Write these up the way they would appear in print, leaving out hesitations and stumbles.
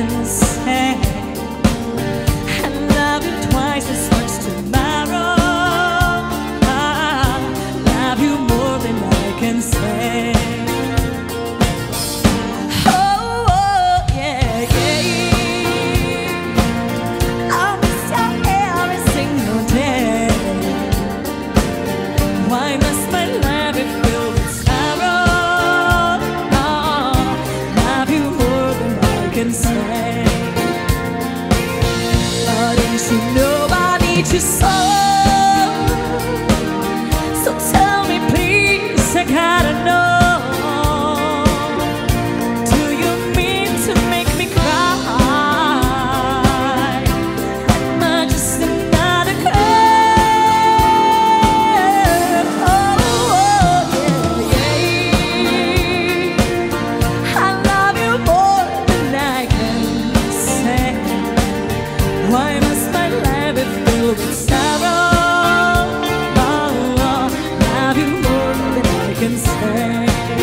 can say I love you twice as much tomorrow. I love you more than I can say. So tell me please, I gotta know, do you mean to make me cry? Am I just another girl? Oh, yeah. I love you more than I can say. Why must my life be filled with sorrow? Can say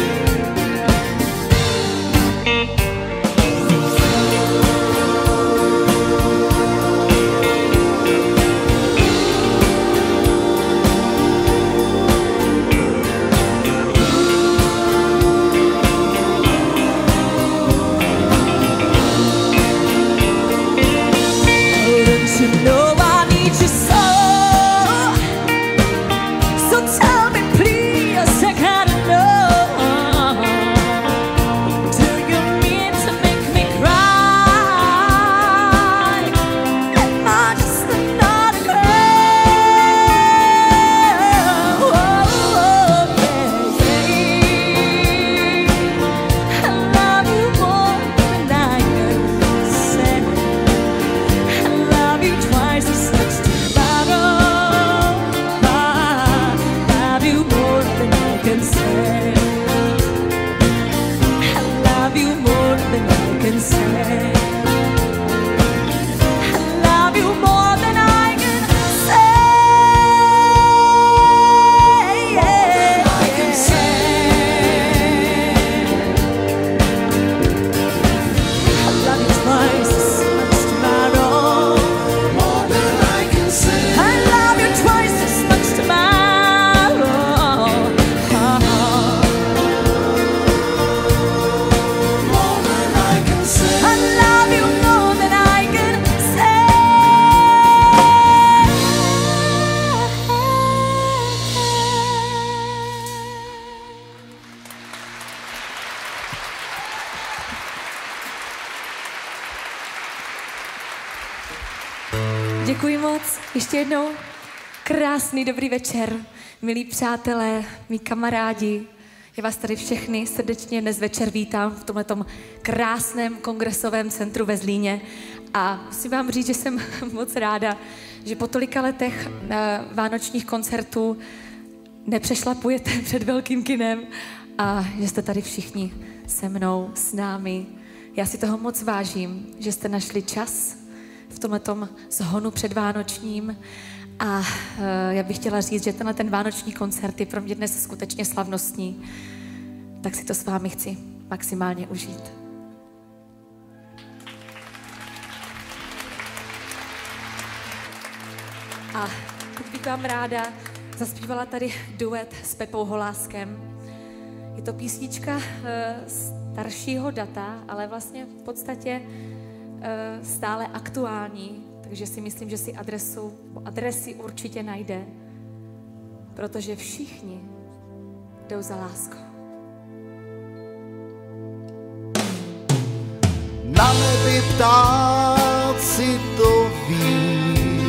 don't you know I need you so? So tell me please, I gotta know, do you mean to make me cry? Am I just another girl? Oh, yeah. I love you more than I can say. I love you twice as much tomorrow. I love you more than I can say. I love you more than I can say. I love you more than I can say. I love you twice as much tomorrow. More than I can say. I love you twice as much tomorrow. More than I can say. I love you more than I can say. Děkuji moc. Ještě jednou krásný dobrý večer, milí přátelé, mí kamarádi. Já vás tady všechny srdečně dnes večer vítám v tomhletom krásném kongresovém centru ve Zlíně. A musím vám říct, že jsem moc ráda, že po tolika letech vánočních koncertů nepřešlapujete před velkým kinem a že jste tady všichni se mnou, s námi. Já si toho moc vážím, že jste našli čas v tomhletom zhonu předvánočním. A já bych chtěla říct, že tenhle ten vánoční koncert je pro mě dnes skutečně slavnostní. Tak si to s vámi chci maximálně užít. A teď bych vám ráda zaspívala tady duet s Pepou Holáskem. Je to písnička staršího data, ale vlastně v podstatě stále aktuální. Takže si myslím, že si adresy určitě najde, protože všichni jdou za láskou. Na nebi ptáci to ví,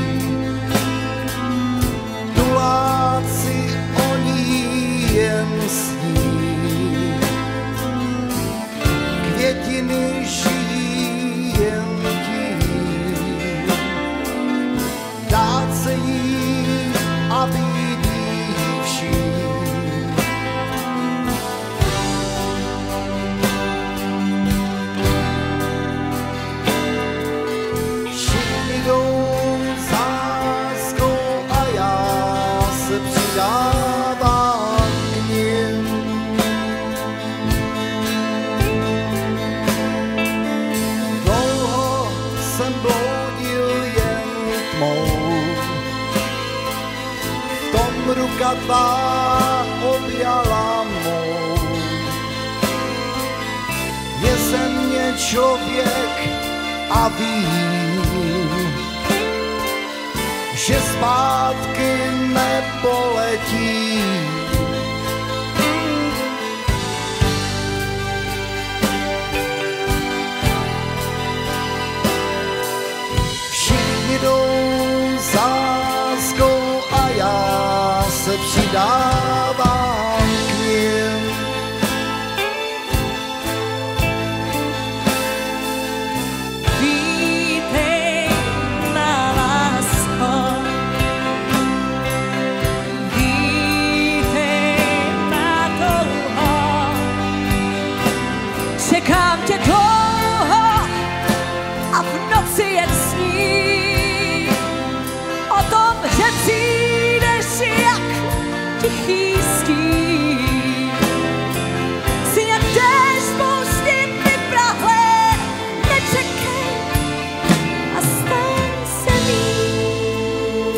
tuláci o ní jen sní, květiny žijí jen tím, dát se jí a být jí vším. láska tvá objala mou. Je ze mě člověk a ví, že zpátky nepoletí. Všichni jdou za láskou a já se přidávám k nim. Vítej má lásko, vítej má dlouho, čekám tě dlouho a v noci jen sní o tom, že přijdeš jak tichý stín. Jsi jak déšť z poušti vyprahlé, nečekej a staň se mým.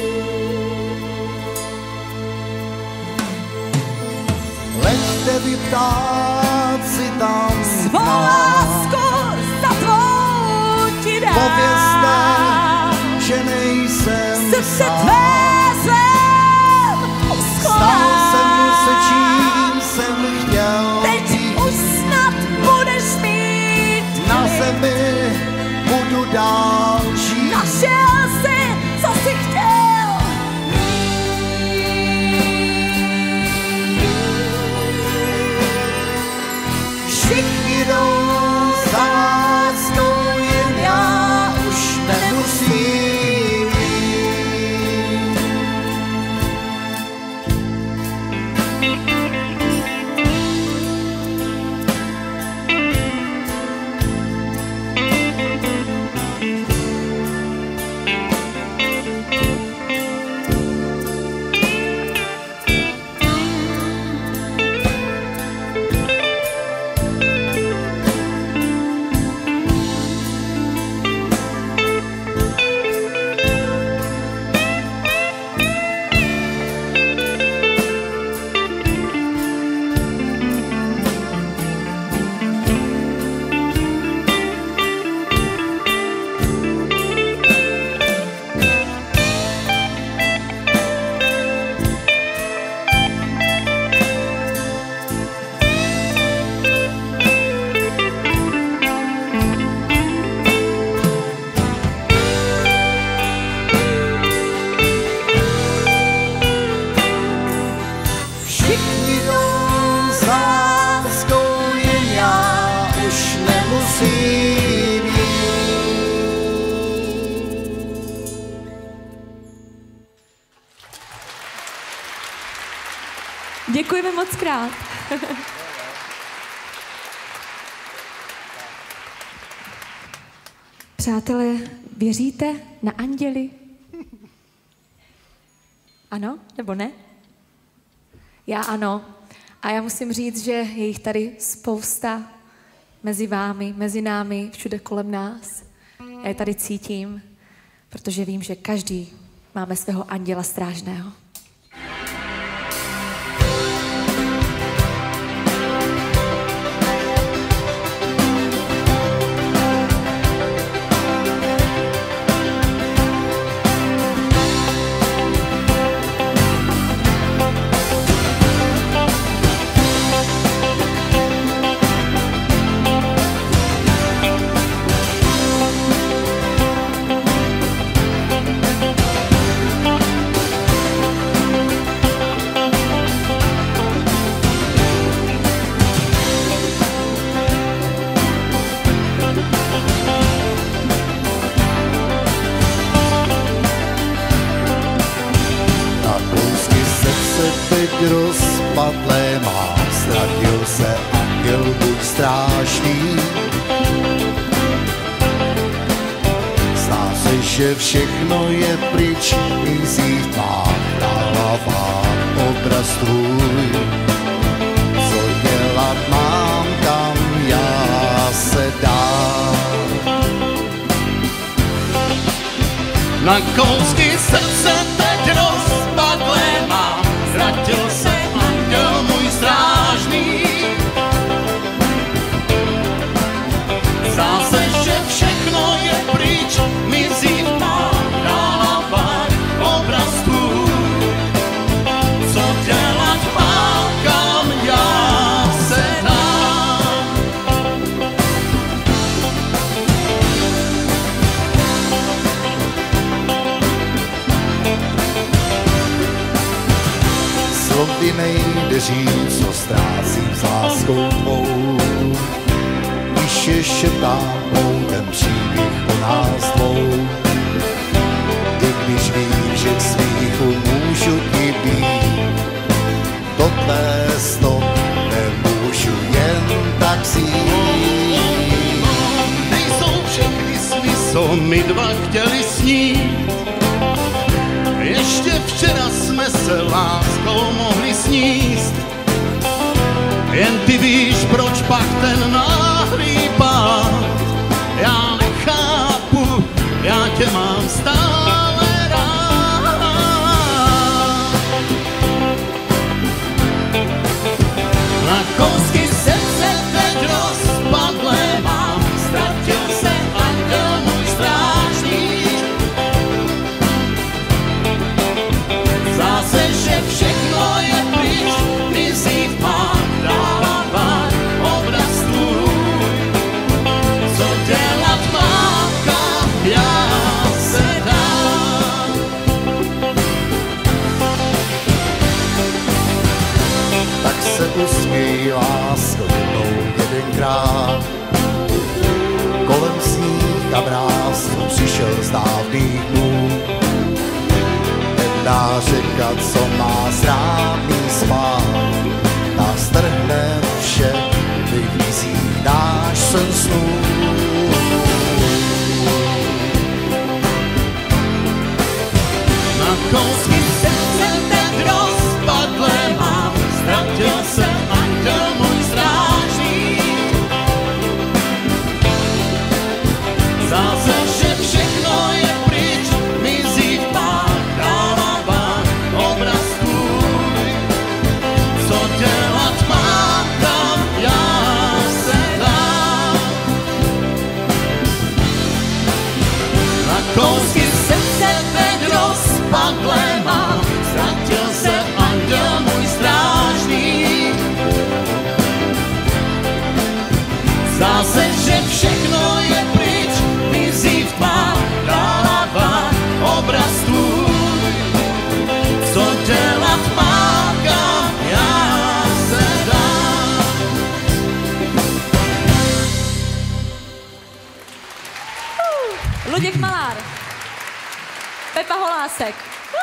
Leďte vy ptáci tam Svou lásku za tvou ti dám. Povězte, že nejsem Srdce sám. tvé zem Stal jsem se, uschovám. čím jsem chtěl Teď být. už snad budeš mít Na klid. zemi budu dál žít. Našel jsi, co jsi chtěl. Všichni jdou za láskou, jen já už nemusím jít. Všichni jdou za láskou, jen já už nemusím jít. Děkujeme moc krát. Přátelé, věříte na anděly? Ano nebo ne? Já ano. A já musím říct, že je jich tady spousta mezi vámi, mezi námi, všude kolem nás. Já je tady cítím, protože vím, že každý máme svého anděla strážného. Rozpadlé mám, ztratil se anděl, buď strážný. Zdá se, že všechno je pryč, mizí v tmách, králován obraz tvůj. Co dělat mám, kam já se dám? Na kousky srdce teď rozpadlé mám, říct, co ztrácím s láskou tvou. Když ještě táhnou ten příběh o nás dvou. I když vím, že k smíchu můžu ti být, tohle snad nemůžu jen tak zjít. Nejsou všechny sny, co my dva chtěli snít. Ještě včera jsme se láskou mohli sníst. Jen ty víš, proč pak ten náhlý pád. Já nechápu, já tě mám stále rád. Na kousky srdce teď rozpadlé mám, ztratil se anděl můj strážník. Zase, že všechno je pryč, mizí v pár, dává pár obraz tvůj. Co dělat mám, kam já se dám. Tak se usměj, lásko, jednou jedenkrát. Kolem sníh a mráz přišel z dávných dnů. Temná řeka, co má zrádný spát, nás trhne vše, vyvízí náš sen snů. Na kousky srdce teď rozpadlé mám, ztratil se anděl můj strážník. Zase, že všechno je pryč, mizí v pár, dává pár obraz tvůj. Co dělat mám, kam já se dám. Na kousky srdce teď rozpadlé mám, ztratil se anděl můj strážník. Zase, že všechno je pryč, mizí v tmách, dává obraz tvůj. Co dělat mám, kam já se dám. Luděk Malár, Pepa Holásek.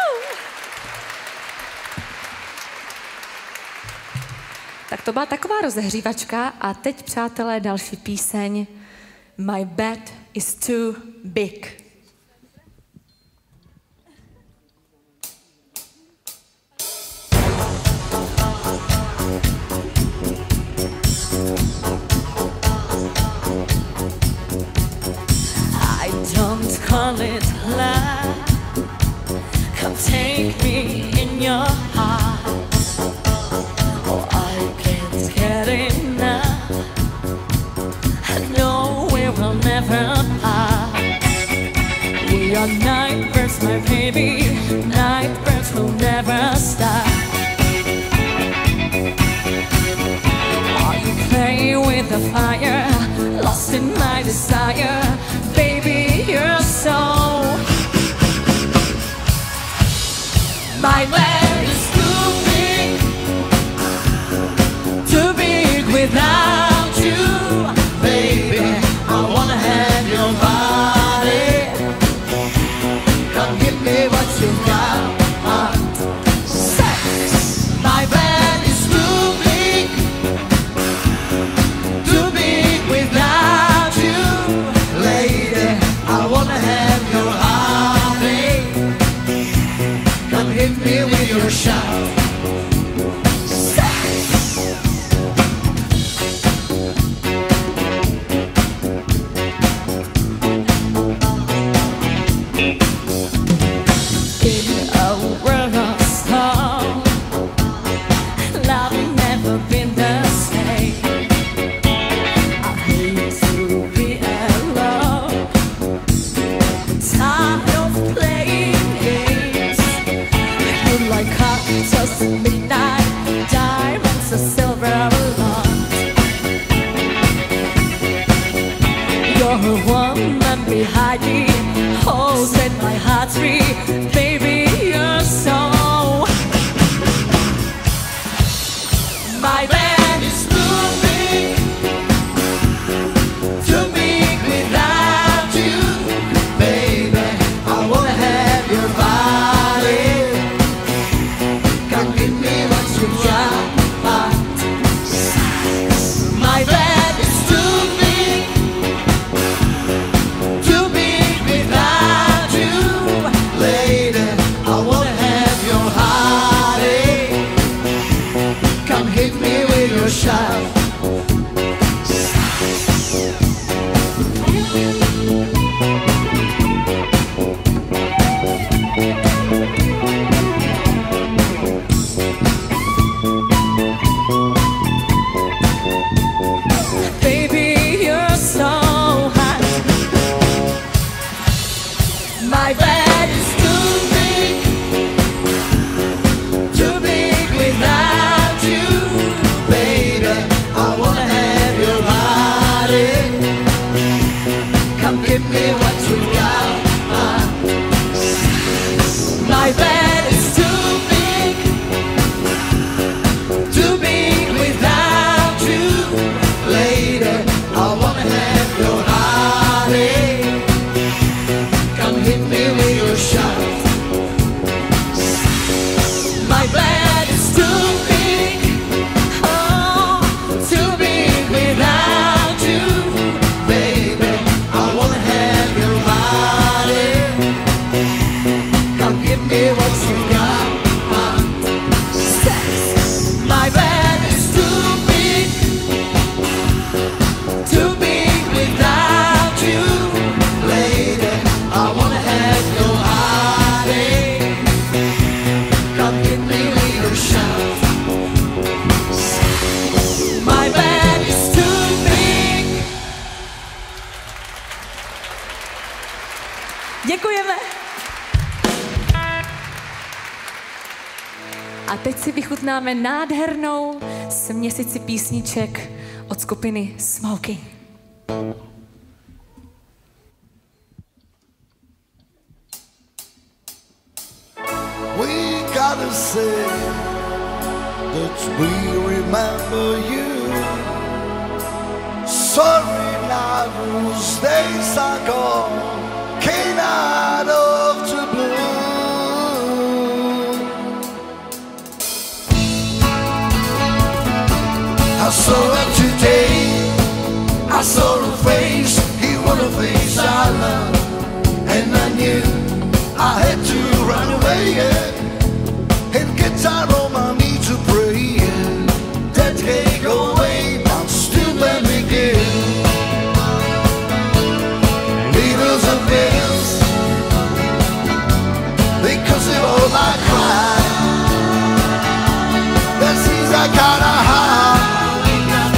Tak to byla taková rozehřívačka a teď, přátelé, další píseň My Bed is Too Big. I don't call it love. Come take me in your heart. Oh, I can't get enough. I know we will never part. We are night birds, my baby. Night birds will never stop. Oh, you play with the fire, lost in my desire. Baby, you're so. My bed is too big without you, baby. I wanna have your body. Come give me what you got. Sex. My bed is too big without you, lady. I wanna have your heartache. Come hit me with your shot. Behind me, oh, set my heart free, baby, you're so. Come give me what you got. My bed is too big without you. Lady, I wanna have your heartache. Come hit me with your shot. My bed is too big, oh, too big without you. Baby, I wanna have your heartache. Come give me what you got. My bed is too big without you. Lady, I wanna have your heartache. Come give me your shot. My bed is too big. Děkujeme. A teď si vychutnáme nádhernou směsici písniček od skupiny Smoking. We gotta say that we remember you. Sorry now those days are gone, came out of the blue. I saw her today, I saw her face, he was a face I loved, and I knew I had to run away, yeah, and get down on my knees to pray, yeah, that take away, I'm still let me give. Leaders of this, because they all like cry, that seems I gotta hide.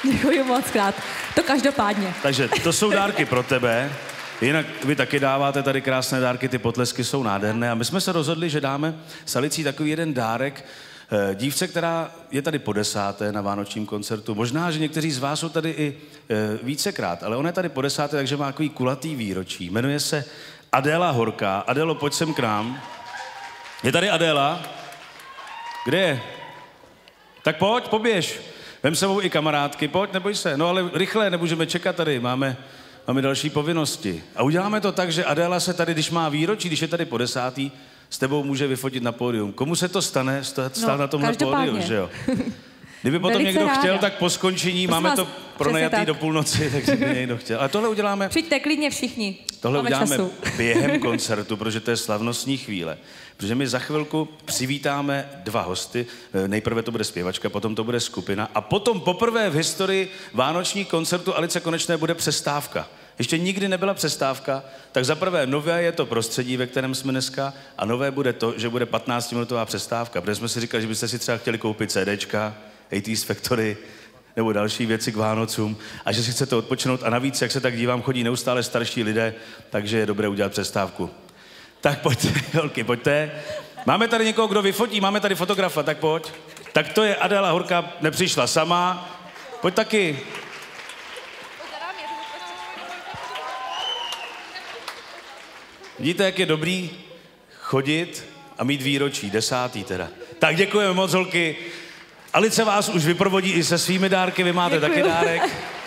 Děkuji moc krát. To každopádně. Takže to jsou dárky pro tebe. Jinak vy taky dáváte tady krásné dárky, ty potlesky jsou nádherné. A my jsme se rozhodli, že dáme s Alicí takový jeden dárek dívce, která je tady po 10. na vánočním koncertu. Možná, že někteří z vás jsou tady i vícekrát, ale ona je tady po 10., takže má takový kulatý výročí. Jmenuje se Adéla Horká. Adélo, pojď sem k nám. Je tady Adéla? Kde je? Tak pojď, poběž. Vem sebou i kamarádky, pojď, neboj se. No ale rychle, nemůžeme čekat tady, máme další povinnosti. A uděláme to tak, že Adéla se tady, když má výročí, když je tady po 10., s tebou může vyfotit na pódium. Komu se to stane, stát na tomhle pódiu, že jo? Kdyby potom někdo chtěl, tak po skončení, máme to pronajatý do půlnoci, takže by někdo chtěl. Ale tohle uděláme... Přijďte klidně všichni. Tohle máme uděláme času. během koncertu, protože to je slavnostní chvíle. Protože my za chvilku přivítáme 2 hosty. Nejprve to bude zpěvačka, potom to bude skupina a potom poprvé v historii vánoční koncertu Alice Konečné bude přestávka. Ještě nikdy nebyla přestávka, tak za prvé nové je to prostředí, ve kterém jsme dneska, a nové bude to, že bude 15-minutová přestávka, protože jsme si říkali, že byste si třeba chtěli koupit CDčka, 80's Factory nebo další věci k Vánocům a že si chcete odpočinout a navíc, jak se tak dívám, chodí neustále starší lidé, takže je dobré udělat přestávku. Tak pojďte, holky, pojďte. Máme tady někoho, kdo vyfotí, máme tady fotografa, tak pojď. Tak to je Adéla Horká, nepřišla sama. Pojď taky. Vidíte, jak je dobrý chodit a mít výročí, 10. teda. Tak děkujeme moc, holky. Alice vás už vyprovodí i se svými dárky, vy máte taky dárek.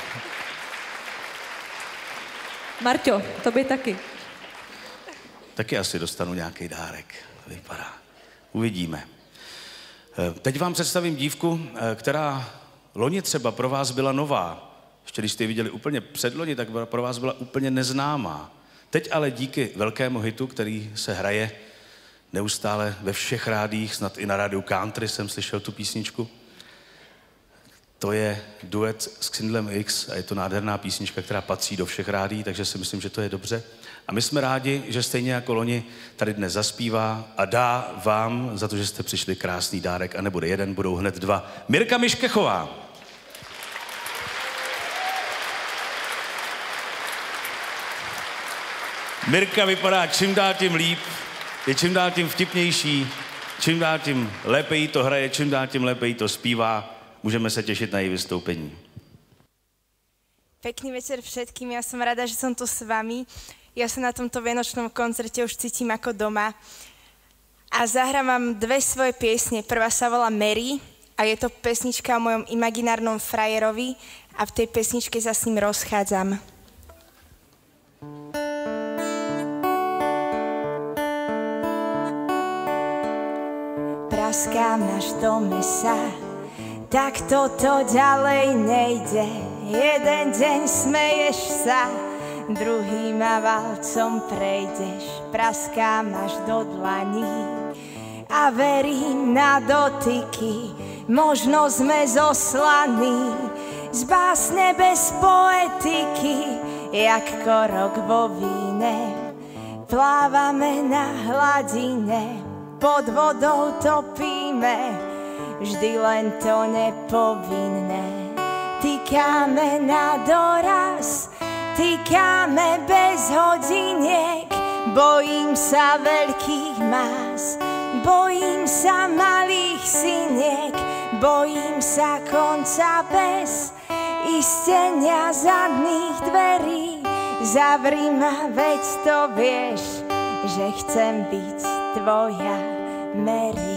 Marťo, tobě taky. Taky asi dostanu nějaký dárek, vypadá. Uvidíme. Teď vám představím dívku, která loni třeba pro vás byla nová. Ještě když jste ji viděli úplně předloni, tak pro vás byla úplně neznámá. Teď ale díky velkému hitu, který se hraje neustále ve všech rádiích, snad i na rádiu Country jsem slyšel tu písničku. To je duet s Xindlem X a je to nádherná písnička, která patří do všech rádií, takže si myslím, že to je dobře. A my jsme rádi, že stejně jako loni tady dnes zaspívá a dá vám za to, že jste přišli, krásný dárek a nebude jeden, budou hned 2. Mirka Miškechová. Mirka vypadá čím dál tím líp, je čím dál tím vtipnější, čím dál tím lépe jí to hraje, čím dál tím lépe jí to zpívá. Můžeme se těšit na její vystoupení. Pekný večer všetkým, ja som rada, že som tu s vami. Ja sa na tomto vianočnom koncerte už cítim ako doma. A zahrám vám 2 svoje piesne. Prvá sa volá Mary a je to pesnička o mojom imaginárnom frajerovi a v tej pesničke sa s ním rozchádzam. Praskám až do mesa, tak toto ďalej nejde. Jeden deň smeješ sa, druhý ma valcom prejdeš. Praskám až do dlaní a verím na dotyky. Možno sme zoslaní z básne bez poetiky, jak korok vo víne. Plávame na hladine, pod vodou topíme, vždy len to nepovinné. Týkáme na doraz, týkáme bez hodiniek. Bojím sa veľkých más, bojím sa malých syniek, bojím sa konca bez istenia zadných dverí. Zavri ma, veď to vieš, že chcem byť tvoja Mary.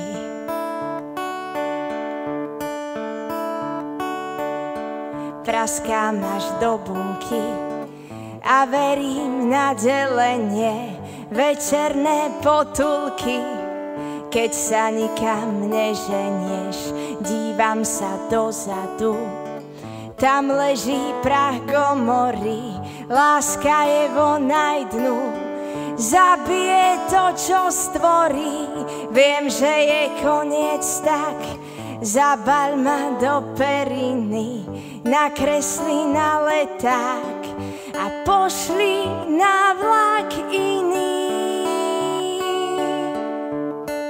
Praskám až do bunky a verím na delenie, večerné potulky. Keď sa nikam neženieš, dívam sa dozadu, tam leží prach Gomory, láska je vo najdnu. Zabije to, čo stvorí, viem, že je koniec, tak zabaľ ma do periny, nakresli na leták a pošli na vlak iný.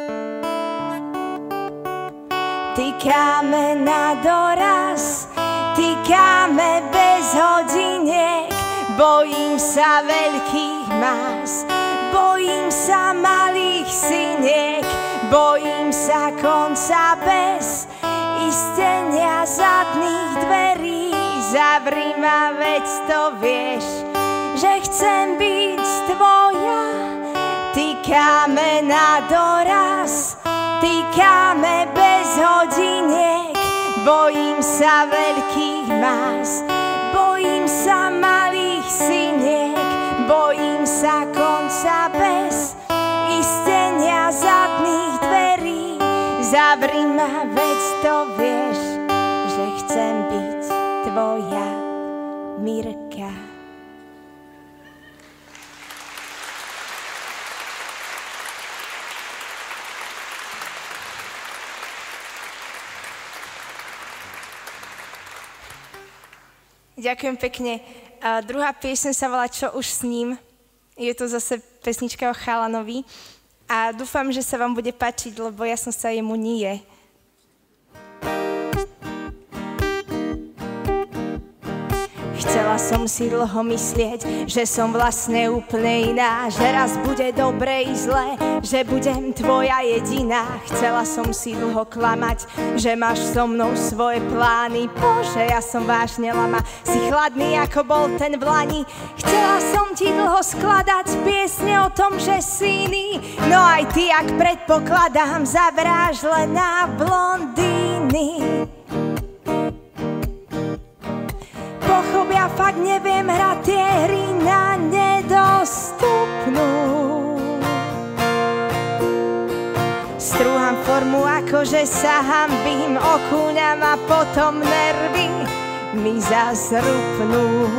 Týkáme na doraz, týkáme bez hodiniek. Bojím sa veľkých más, bojím sa malých syniek, bojím sa konca bez istenia zadných dverí. Zavri ma, veď to vieš, že chcem byť tvoja. Týkáme na doraz, týkáme bez hodiniek. Bojím sa veľkých más, bojím sa malých syniek, bojím sa konca bez istenia zadných dverí. Zavri ma, veď to vieš, že chcem byť tvoja Mirka. Ďakujem pekne. A druhá pieseň sa volá Čo už s ním. Je to zase pesnička o chalanovi. A dúfam, že sa vám bude páčiť, lebo ja som sa jemu nie. Chcela som si dlho myslieť, že som vlastne úplne iná, že raz bude dobre i zle, že budem tvoja jediná. Chcela som si dlho klamať, že máš so mnou svoje plány. Bože, ja som vážne lama, si chladný ako bol ten v lani. Chcela som ti dlho skladať piesne o tom, že si iný. No aj ty, ak predpokladám, zabráš len na blondíny. Pochop, ja fakt neviem hrať tie hry na nedostupnú. Strúham formu, akože sa hanbím, okúňam a potom nervy mi zasrupnú.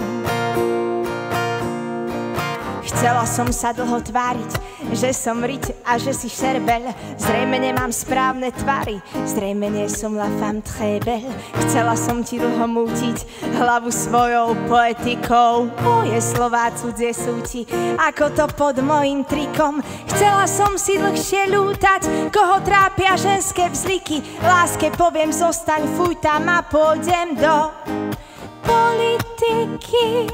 Chcela som sa dlho tváriť, že som riť a že si šerbel. Zrejme nemám správne tvary, zrejme nie som la femme très belle. Chcela som ti dlho mútiť hlavu svojou poetikou. Moje slová cudzie sú ti, ako to pod mojim trikom. Chcela som si dlhšie ľútať, koho trápia ženské vzliky. Láske poviem, zostaň, fuj tam a pôjdem do politiky.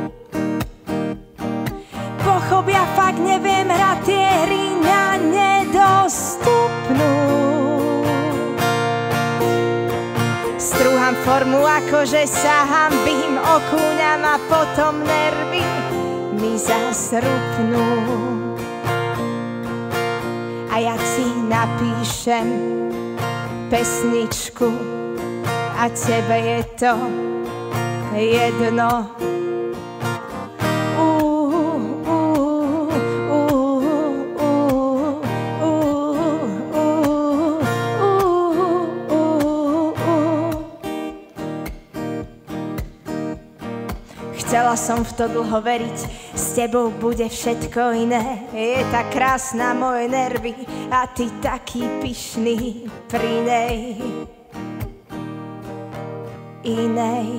Pochop, ja fakt neviem hrať tie hry na nedostupnú. Strúham formu, akože sa hanbím, okúňam a potom nervy mi zasrupnú. A ja ti napíšem pesničku a tebe je to jedno. Chcela som v to dlho veriť, s tebou bude všetko iné. Je tak krásna moje nervy a ty taký pyšný pri nej inej.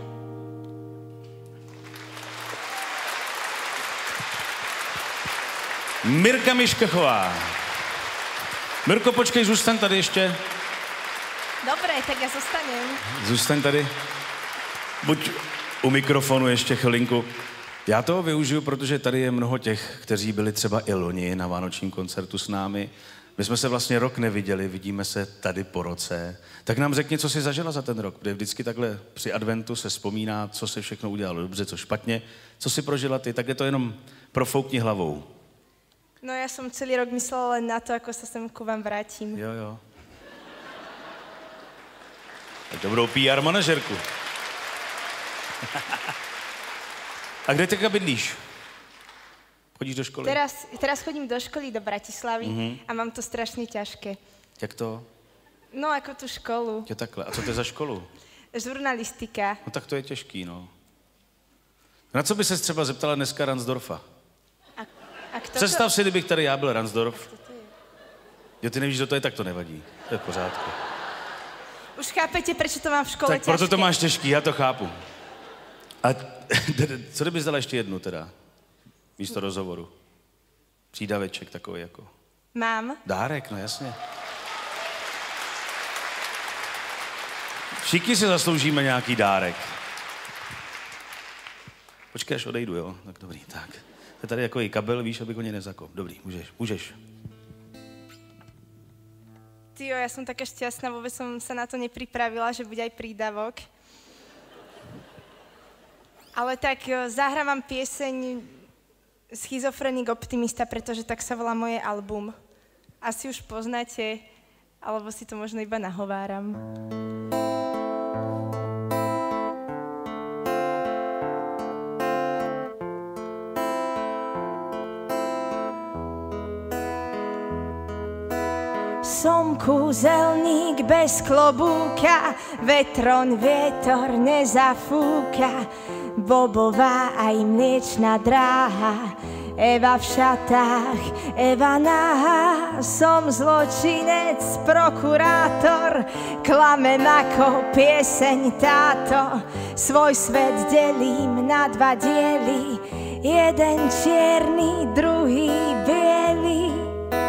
Mirka Miškachová. Mirko, počkej, zůstaň tady ještě. Dobre, tak ja zostanem. Zůstaň tady. Buď u mikrofonu ještě chvilinku. Já toho využiju, protože tady je mnoho těch, kteří byli třeba i loni na vánočním koncertu s námi. My jsme se vlastně rok neviděli, vidíme se tady po roce. Tak nám řekni, co jsi zažila za ten rok, protože vždycky takhle při adventu se vzpomíná, co se všechno udělalo dobře, co špatně. Co jsi prožila ty, tak je to jenom profoukni hlavou. No ja som celý rok myslela len na to, ako sa sem ku vám vrátim. Jo. Tak dobrou PR manažerku. A kde teďka bydlíš? Chodíš do školy? Teraz chodím do školy do Bratislavy a mám to strašne ťažké. Jak to? No, ako tú školu. Je takhle. A co to je za školu? Žurnalistika. No tak to je těžký, no. Na co by ses třeba zeptala dneska Ransdorfa? A kto Představ si, kdybych tady já byl Ransdorf. Jo, ty nevíš, kdo to je, tak to nevadí. To je v pořádku. Už chápete, prečo to mám v škole tak ťažké? proto to máš těžký, já to chápu. A co kdybys dala ještě jednu teda? Místo rozhovoru. Přídaveček takový jako. Mám. Dárek, no jasně. Všichni si zasloužíme nějaký dárek. Počkej, až odejdu, jo? Tak dobrý, tak. To je tady jako i kabel, víš, abych ho nezakop. Dobrý, můžeš. Tyjo, ja som taká šťastná, vôbec som sa na to nepripravila, že bude aj prídavok. Ale tak zahrávam pieseň Schizofrenik optimista, pretože tak sa volá moje album. Asi už poznáte, alebo si to možno iba nahováram. Som kúzelník bez klobúka, vetron vietor nezafúka, bobová aj mliečna dráha, Eva v šatách, Eva nahá. Som zločinec, prokurátor, klamem ako pieseň táto, svoj svet delím na dva diely, jeden čierny, druhý biely.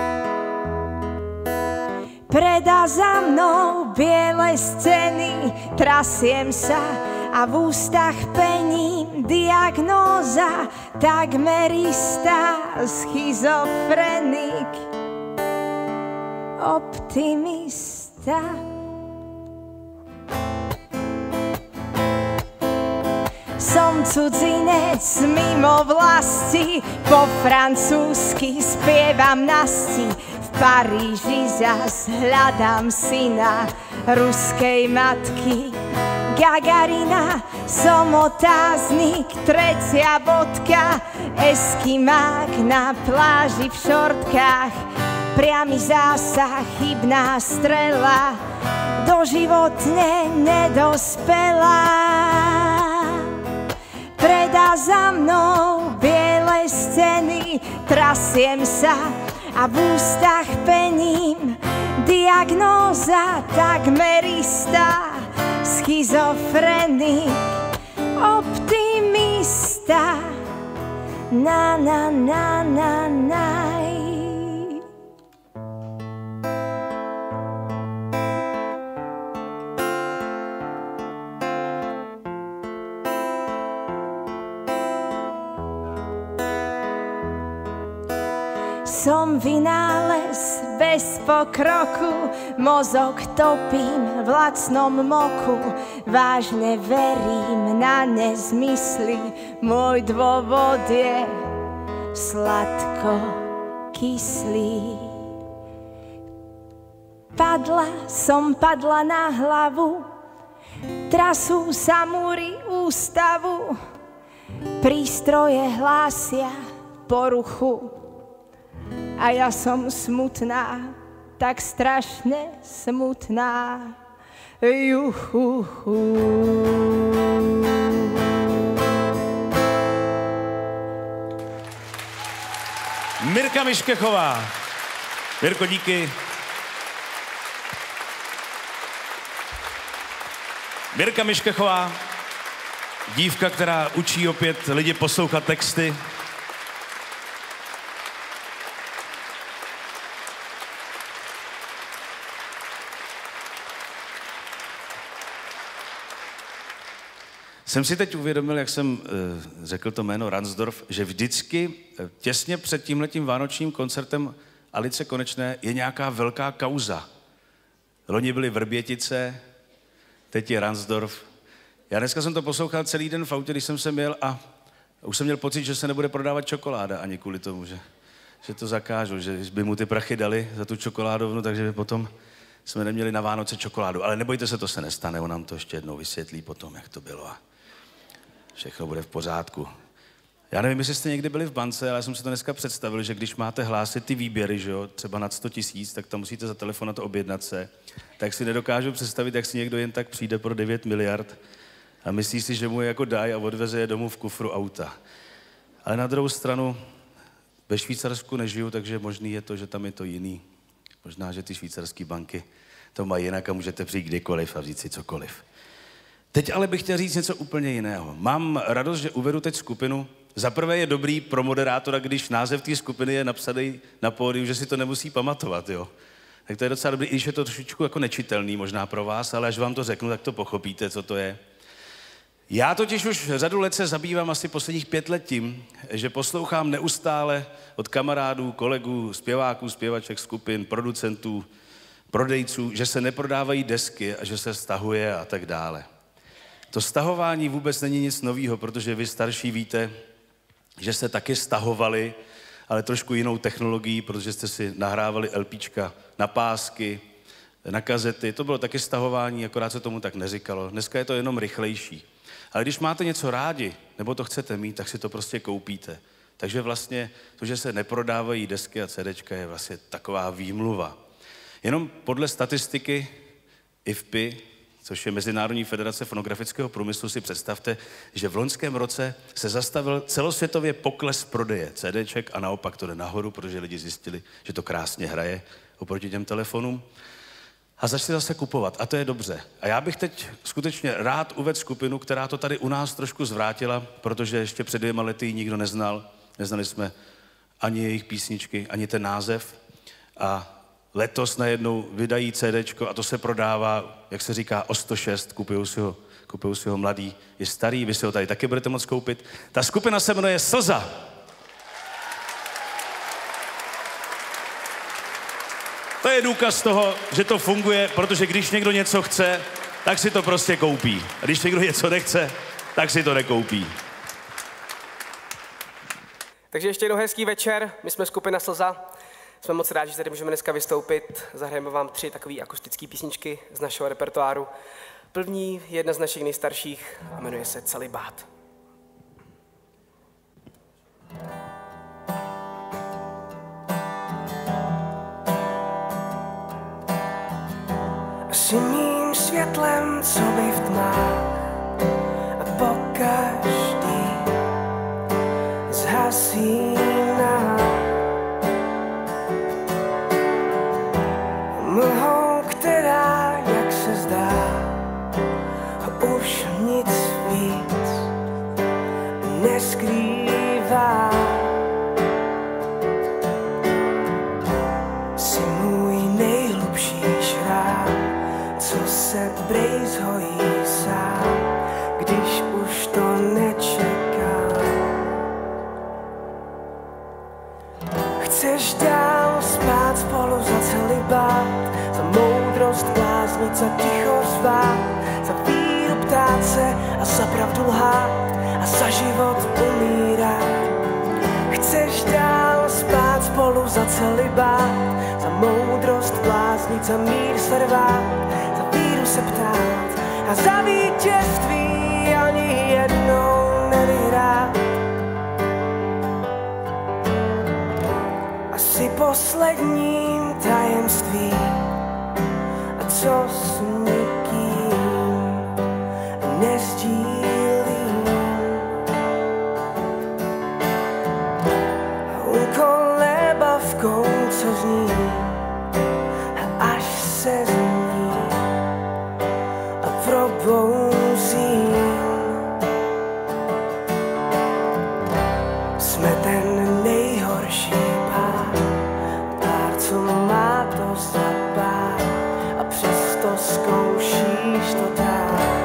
Predá za mnou biele scény, trasiem sa a v ústach pením, diagnóza takmer istá, schizofrenik, optimista. Som cudzinec mimo vlasti, po francúzsky spievam nasti. V Paríži zas hľadám syna ruskej matky Gagarina. Som otáznik, tretia bodka, eskimák na pláži v šortkách, priamy zásah, chybná strela, doživotne nedospelá. Predá za mnou biele scény, trasiem sa a v ústach pením, diagnóza takmer istá, schizofrenik, optimista. Na na na na naj. Som vynález bez pokroku, mozog topím v lacnom moku, vážne verím na nezmysly, môj dôvod je sladko-kyslý. Padla na hlavu, trasú sa múry ústavu, prístroje hlásia poruchu. A ja som smutná, tak strašne smutná. Juhuhu. Mirka Miškechová. Mirko, díky. Mirka Miškechová, dívka, která učí opět lidi poslouchat texty. Jsem si teď uvědomil, jak jsem řekl to jméno Ransdorf, že vždycky těsně před tímhletím vánočním koncertem Alice Konečné je nějaká velká kauza. Loni byly Vrbětice, teď je Ransdorf. Já dneska jsem to poslouchal celý den v autě, když jsem sem jel a už jsem měl pocit, že se nebude prodávat čokoláda ani kvůli tomu, že to zakážu, že by mu ty prachy dali za tu čokoládovnu, takže by potom jsme neměli na Vánoce čokoládu. Ale nebojte se, to se nestane, on nám to ještě jednou vysvětlí potom, jak to bylo a všechno bude v pořádku. Já nevím, jestli jste někdy byli v bance, ale já jsem si to dneska představil, že když máte hlásit ty výběry, že jo, třeba nad 100 000, tak tam musíte zatelefonovat, objednat se. Tak si nedokážu představit, jak si někdo jen tak přijde pro 9 miliard a myslí si, že mu je jako dají a odveze je domů v kufru auta. Ale na druhou stranu, ve Švýcarsku nežiju, takže možný je to, že tam je to jiný. Možná, že ty švýcarské banky to mají jinak a můžete přijít kdykoliv a vzít si cokoliv. Teď ale bych chtěl říct něco úplně jiného. Mám radost, že uvedu teď skupinu. Za prvé je dobrý pro moderátora, když název té skupiny je napsaný na pódiu, že si to nemusí pamatovat, jo. Tak to je docela dobrý, i když je to trošičku jako nečitelný možná pro vás, ale až vám to řeknu, tak to pochopíte, co to je. Já totiž už řadu let se zabývám asi posledních 5 let tím, že poslouchám neustále od kamarádů, kolegů, zpěváků, zpěvaček, skupin, producentů, prodejců, že se neprodávají desky a že se stahuje a tak dále. To stahování vůbec není nic nového, protože vy starší víte, že se taky stahovali, ale trošku jinou technologií, protože jste si nahrávali LPčka na pásky, na kazety. To bylo taky stahování, akorát se tomu tak neříkalo. Dneska je to jenom rychlejší. Ale když máte něco rádi, nebo to chcete mít, tak si to prostě koupíte. Takže vlastně to, že se neprodávají desky a CDčka, je vlastně taková výmluva. Jenom podle statistiky IFPI, což je Mezinárodní federace fonografického průmyslu, si představte, že v loňském roce se zastavil celosvětově pokles prodeje CDček a naopak to jde nahoru, protože lidi zjistili, že to krásně hraje oproti těm telefonům. A začali zase kupovat. A to je dobře. A já bych teď skutečně rád uvedl skupinu, která to tady u nás trošku zvrátila, protože ještě před 2 lety ji nikdo neznal. Neznali jsme ani jejich písničky, ani ten název. A letos najednou vydají CDčko a to se prodává, jak se říká, o 106. Kupují si ho mladý, je starý, vy si ho tady taky budete moct koupit. Ta skupina se jmenuje Slza. To je důkaz toho, že to funguje, protože když někdo něco chce, tak si to prostě koupí. A když někdo něco nechce, tak si to nekoupí. Takže ještě jednou hezký večer, my jsme skupina Slza. Jsme moc rádi, že tady můžeme dneska vystoupit. Zahrajeme vám 3 takové akustické písničky z našeho repertoáru. První je jedna z našich nejstarších a jmenuje se Celibát. Jsi mým světlem, co by v tmách a pokaždý zhasíná. Mlhou, která, jak se zdá, už nic víc neskrývá. Jsi můj nejhlubší šrám, co se brejs hojí sám, když už to nečekám. Chceš dál spát spolu za celibát, za moudrost bláznit, za ticho řvát, za víru ptát se a za pravdu lhát a za život umírat. Chceš dál spát spolu za celibát, za moudrost bláznit, za mír se rvát, za víru se ptát a za vítězství ani jednou nevyhrát. Asi posledním tajemství, a co s nikým nezdílím. Kolébavkou, co zní, až se zní a probouzím. Jsme ten nejhorší pár, co má to za pár a přesto zkoušíš to dát.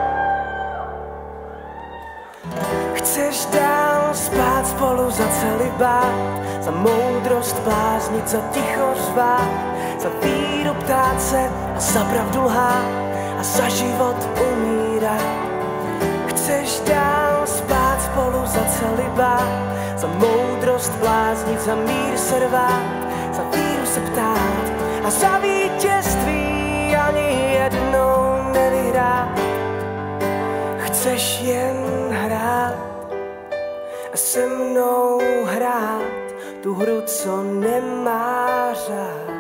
Chceš dál spát spolu za celibát, za moudrost bláznit, za ticho řvát, za víru ptát se a za pravdu lhát a za život umírat. Chceš dál spát spolu za celibát, za moudrost bláznit, za mír se rvát, za víru se ptát a za vítězství ani jednou nevyhrát. Chceš jen hrát a se mnou hrát tu hru, co nemá řád.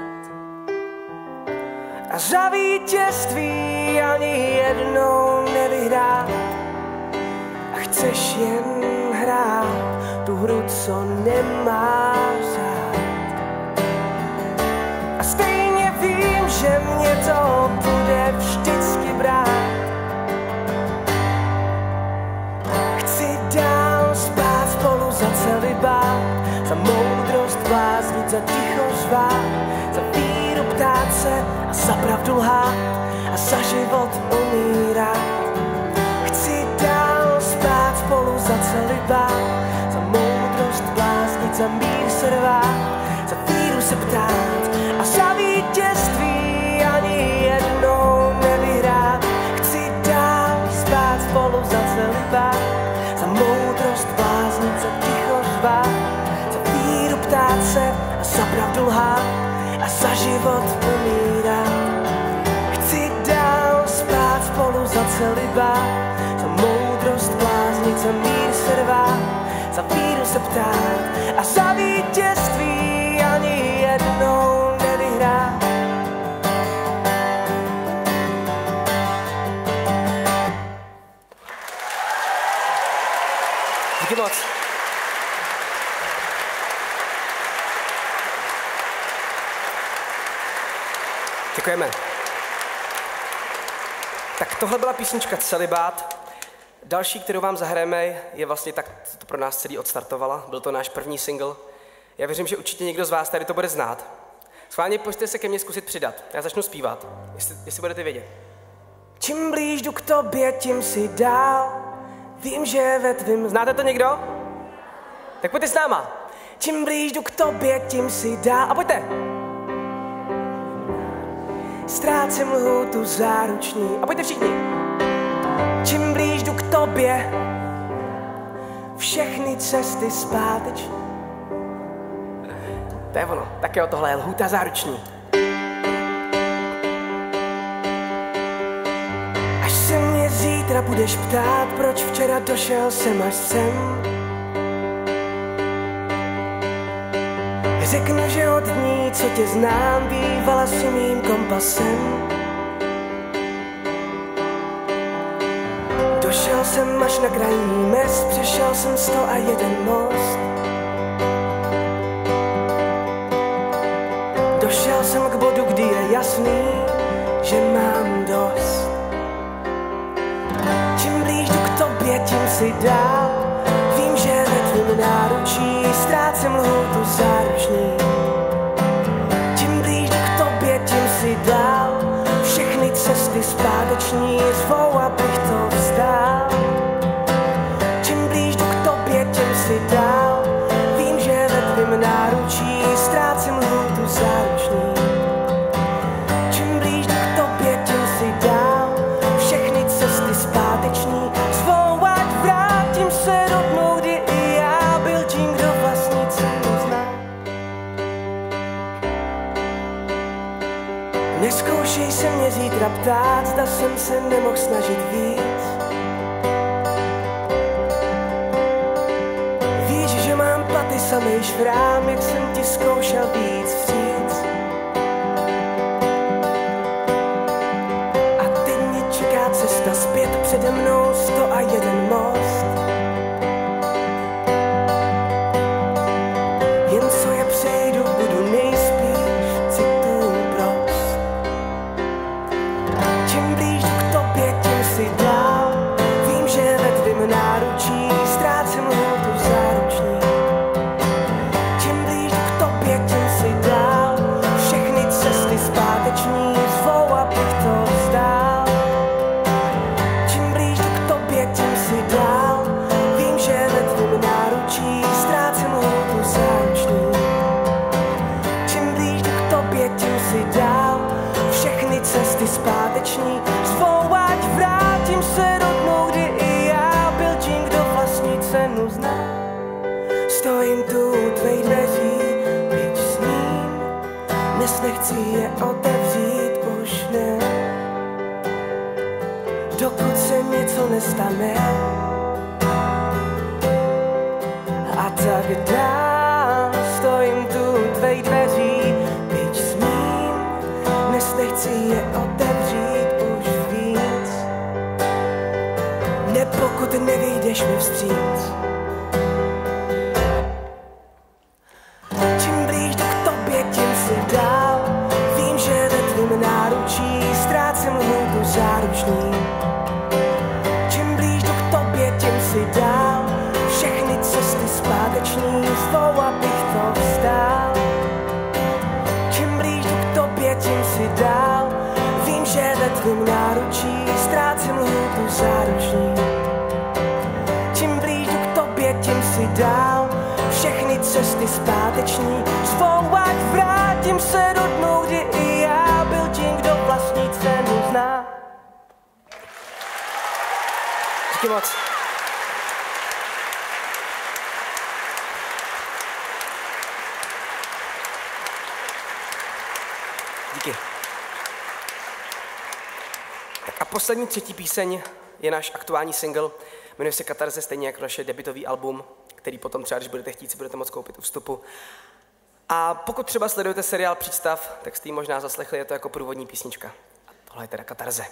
A za vítězství ani jednou nevyhrát. A chceš jen hrát tu hru, co nemá řád. A stejně vím, že mě to bude vždycky brát. Chci dál spát spolu za celibát, za moudrost bláznit, za ticho řvát, za víru ptát za pravdu lhát a za život umírat. Chci dál spát spolu za celibát, za moudrost bláznit, za mír se rvát, za víru se ptát a za vítězství ani jednou nevyhrát. Chci dál spát spolu za celibát, za moudrost bláznit, za ticho řvát, za víru ptát se a za pravdu lhát a za život umírat. Chci dál spát spolu za celibát, za moudrost bláznit, za mír se rvát, za víru se ptát a za vítězství ani jednou nevyhrát. Díky moc. Děkujeme. Tak tohle byla písnička Celibát. Další, kterou vám zahrajeme, je vlastně tak, to pro nás celý odstartovala. Byl to náš první single. Já věřím, že určitě někdo z vás tady to bude znát. Schválně pojďte se ke mně zkusit přidat. Já začnu zpívat, jestli budete vědět. Čím blíž jdu k tobě, tím si dál. Vím, že ve tvým... Znáte to někdo? Tak pojďte s náma. Čím blíž jdu k tobě, tím si dál. A pojďte. Ztrácím lhůtu záruční. A pojďte všichni. Čím blíž jdu k tobě, všechny cesty zpáteční. To je ono. Tak jo, tohle je lhůta záruční. Až se mě zítra budeš ptát, proč včera došel jsem až sem, řeknu, že od dní, co tě znám, bývala si mým kompasem. Došel jsem až na krajní mez, přešel jsem 101 most. Došel jsem k bodu, kdy je jasný, že mám dost. Čím blíž jdu k tobě, tím si dál. Vím, že ve tvým náručí ztrácím lhůtu záruční. Čím blíž jdu k tobě, tím si dál. Všechny cesty zpáteční zvou, abych to vzdál. Čím blíž jdu k tobě, tím si dál. Vím, že ve tvým náručí ztrácím lhůtu záruční. Čím blíž jdu k tobě, tím si dál. Všechny cesty zpáteční zvou, ať vrátím se do dnu, kdy i já byl tím, kdo vlastní cenu zná. Neskoušej se mě zítra ptát, zda jsem se nemohl snažit víc. Víš, že mám paty samej švrám, jak jsem ti zkoušel víc vstříc. A teď mě čeká cesta zpět, přede mnou 101 most. Jen co je přejdu, budu nejspíš citům prost. Čím blíž jdu k tobě, tím si dál. Vím, že ve tvým náručí ztrácím lhůtu záruční. Čím blíž jdu k tobě, tím si dál. Všechny cesty zpáteční zvou, abych to vzdál. Čím blíž jdu k tobě, tím si dál. Vím, že ve tvým náručí ztrácím lhůtu záruční. Čím blíž jdu k tobě, tím si dál. Všechny cesty zpáteční zvou, ať vrátím se do dnu, kdy i já byl tím, kdo vlastní cenu zná. Stojím tu u tvých dveří, byť sním, dnes nechci je otevřít, už ne. Dokud se něco nestane, a tak dál. Stojím tu u tvých dveří, byť smím, dnes nechci je otevřít už víc. Ne pokud nevyjdeš mi vstříc. Čím blíž jdu k tobě, tím si dál. Vím, že ve tvým náručí ztrácím lhůtu záruční. Čím blíž jdu k tobě, tím si dál. Všechny cesty zpáteční zvou, abych to vzdál. Čím blíž jdu k tobě, tím si dál. tvým náručí ztrácím lhůtu záruční. Čím blíž jdu k tobě, tím si dál, všechny cesty zpáteční. Svou ať vrátím se do dnu, kdy i já byl tím, kdo vlastní cenu zná. Díky moc. Díky. Tak a poslední třetí píseň je náš aktuální single. Jmenuje se Katarze, stejně jako naše debutový album, který potom třeba, když budete chtít, si budete moct koupit u vstupu. A pokud třeba sledujete seriál Přístav, tak jste ji možná zaslechli, je to jako průvodní písnička. A tohle je teda Katarze.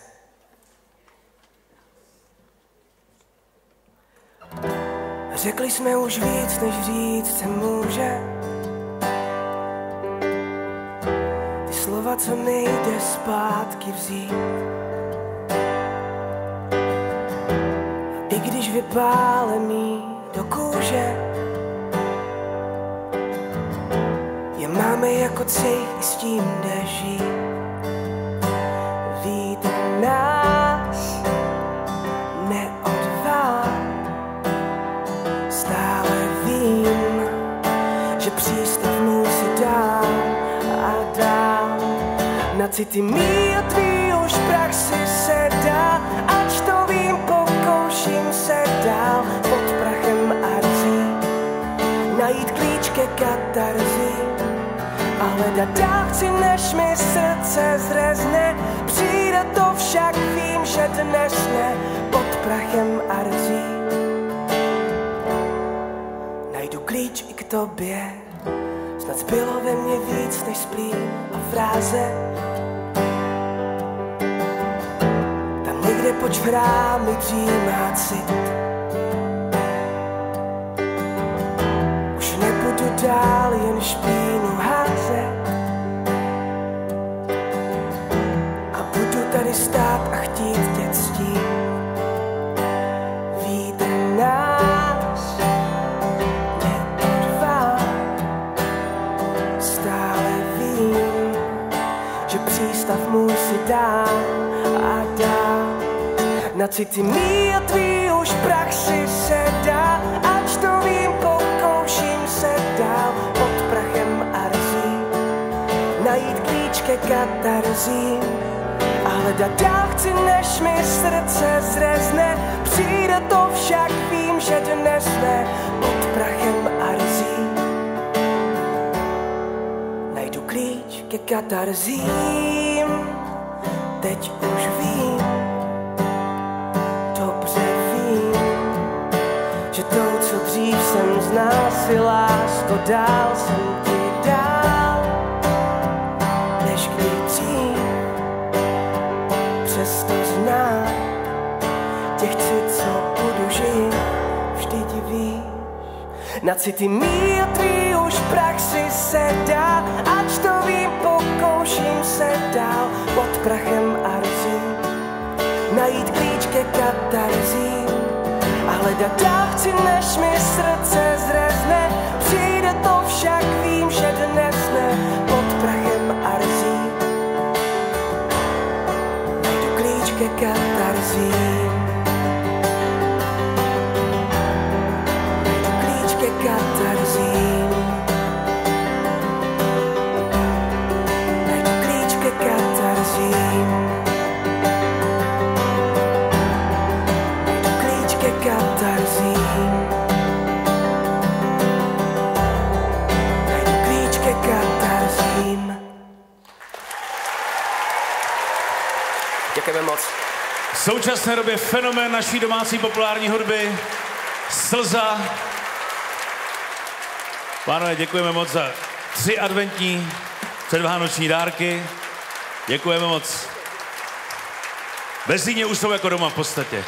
Řekli jsme už víc, než říct se může. Ty slova, co nejde zpátky vzít. I když vypálený do kůže, je máme jako cejch, i s tím jde žít. Vítr nás neodvá. Stále vím, že přístav musí dál a dál. Na city mý a tvý už praxi se dá, ač to vím, pokouším se dál pod prachem a rzí. Najít klíč ke katarzí a hledat dál chci, než mi srdce zrezne. Přijde to, však vím, že dnes ne, pod prachem a rzí. Najdu klíč i k tobě, snad zbylo ve mně víc než splín a fráze. Tam někde počvrá mi dřímá cit. Už nebudu dál jen špínu házet a budu tady stát a chtít tě ctít. Vítr nás neodvá. Stále vím, že přístav musí dál a dál. Na city mý a tvý už praxi se dá, ač to vím, pokouším se dál pod prachem a rzí. Najít klíč ke katarzím a hledat dál chci, než mi srdce zrezne. Přijde to, však vím, že dnes ne, pod prachem a rzí. Najdu klíč ke katarzím, teď už vím, dobře vím, že to, co dřív jsem znal, si lásko dál jsem ti dál, než kdy dřív. Přesto znám, tě chci, co budu žít, vždyť víš. Na city mý a tvý už praxi se dá, ač to vím, pokouším se dál pod prachem a rzí. Najít klíč ke katarzím a hledat dál chci, než mi srdce zrezne. Přijde to, však vím, že dnes ne, pod prachem a rzí. Najdu klíč ke katarzím. Najdu klíč ke katarzím. Najdu klíč ke katarzím. Katarzím. Najdu klíč ke katarzím. Děkujeme moc. V současné době fenomén naší domácí populární hudby Slza. Pánové, děkujeme moc za 3 adventní předvánoční dárky. Děkujeme moc. Ve Zlíně už jsou jako doma v podstatě.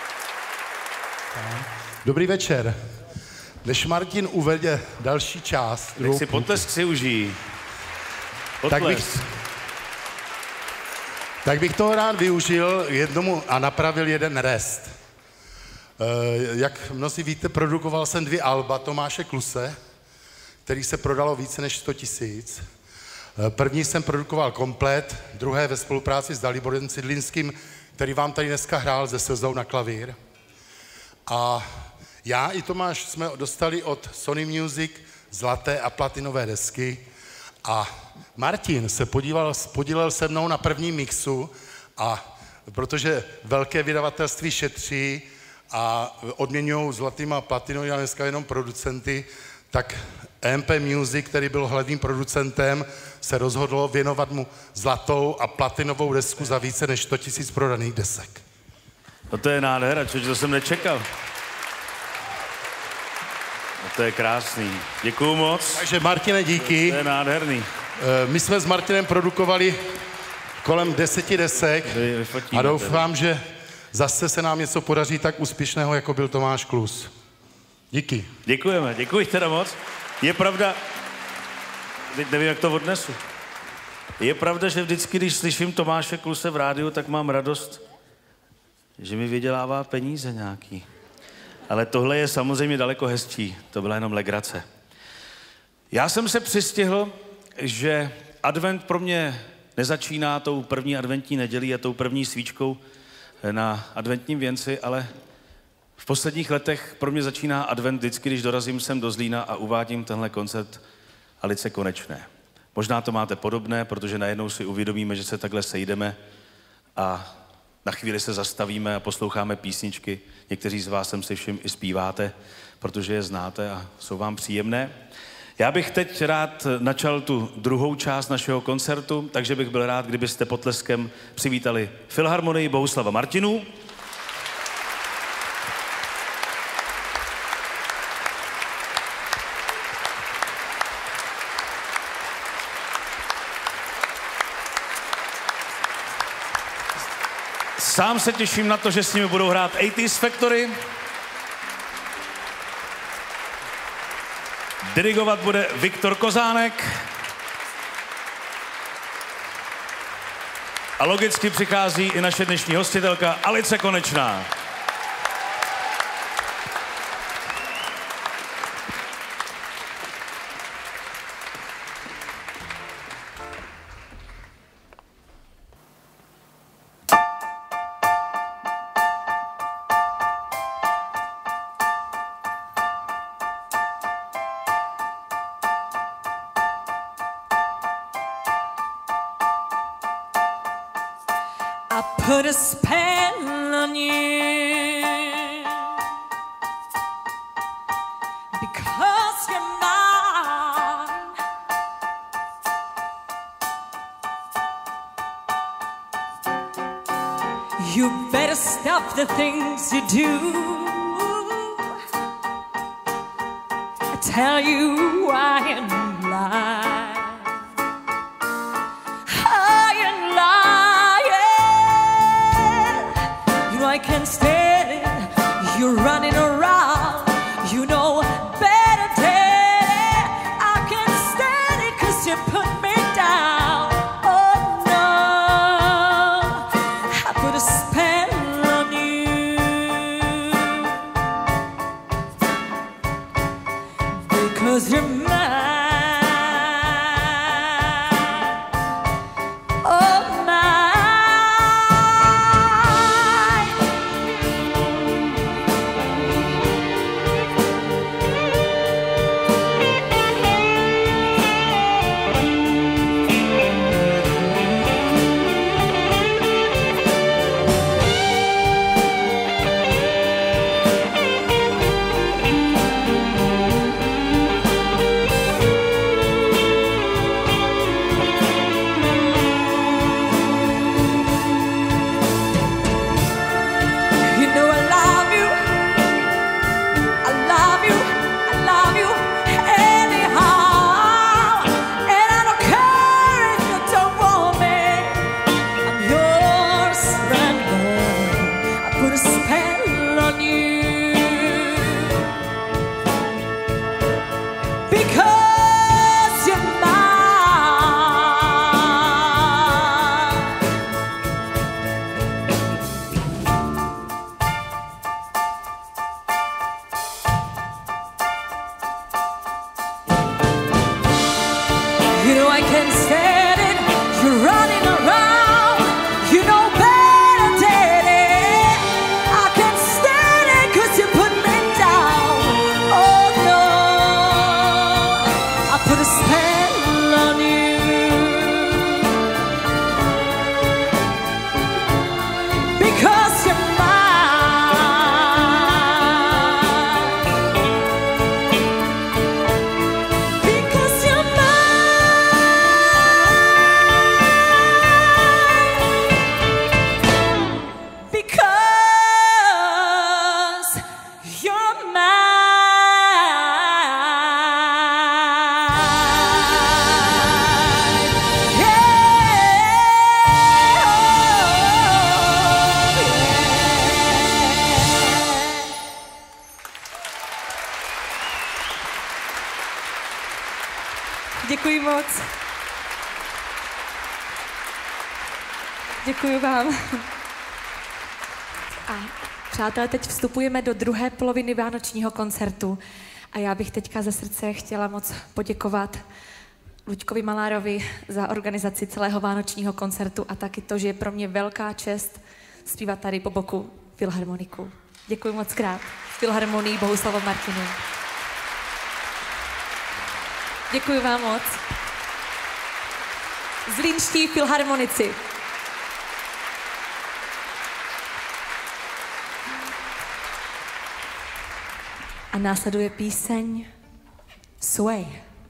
Dobrý večer. Než Martin uvede další část... Nech si potlesk si užij. Tak bych toho rád využil jednomu a napravil jeden rest. Jak mnozí víte, produkoval jsem 2 alba Tomáše Kluse, který se prodalo více než 100 000. První jsem produkoval komplet, druhé ve spolupráci s Daliborem Cidlinským, který vám tady dneska hrál se Slzou na klavír. A já i Tomáš jsme dostali od Sony Music zlaté a platinové desky a Martin se podílel se mnou na prvním mixu a protože velké vydavatelství šetří a odměňují zlatým a platinovým a dneska jenom producenty, tak EMP Music, který byl hlavním producentem, se rozhodlo věnovat mu zlatou a platinovou desku za více než 100 000 prodaných desek. No to je nádhera, člověk, to jsem nečekal. No to je krásný. Děkuju moc. Takže Martine, díky. To je nádherný. My jsme s Martinem produkovali kolem 10 desek a doufám, že zase se nám něco podaří tak úspěšného, jako byl Tomáš Klus. Díky. Děkujeme, děkuji teda moc. Je pravda, teď nevím, jak to odnesu. Je pravda, že vždycky, když slyším Tomáše Kluse v rádiu, tak mám radost, že mi vydělává peníze nějaký. Ale tohle je samozřejmě daleko hezčí, to byla jenom legrace. Já jsem se přistihl, že advent pro mě nezačíná tou první adventní nedělí a tou první svíčkou na adventním věnci, ale v posledních letech pro mě začíná advent vždycky, když dorazím sem do Zlína a uvádím tenhle koncert Alice Konečné. Možná to máte podobné, protože najednou si uvědomíme, že se takhle sejdeme a na chvíli se zastavíme a posloucháme písničky. Někteří z vás sem si všim i zpíváte, protože je znáte a jsou vám příjemné. Já bych teď rád načal tu druhou část našeho koncertu, takže bych byl rád, kdybyste potleskem přivítali Filharmonii Bohuslava Martinů. Sám se těším na to, že s nimi budou hrát 80s Factory. Dirigovat bude Viktor Kozánek. A logicky přichází i naše dnešní hostitelka Alice Konečná. Put a spell on you because you're mine. You better stop the things you do. I tell you why I'm lying. I can't stand it, you're running around, you know better than it. I can't stand it 'cause you put me down. Oh no, I put a spell on you because you're mine. Děkuji vám. A přátelé, teď vstupujeme do druhé poloviny vánočního koncertu. A já bych teďka ze srdce chtěla moc poděkovat Luďkovi Malárovi za organizaci celého vánočního koncertu a taky to, že je pro mě velká čest zpívat tady po boku Filharmoniku. Děkuji moc krát. S Filharmonií Bohuslavem Martinem. Děkuji vám moc. Zlínští filharmonici. A následuje píseň Sway.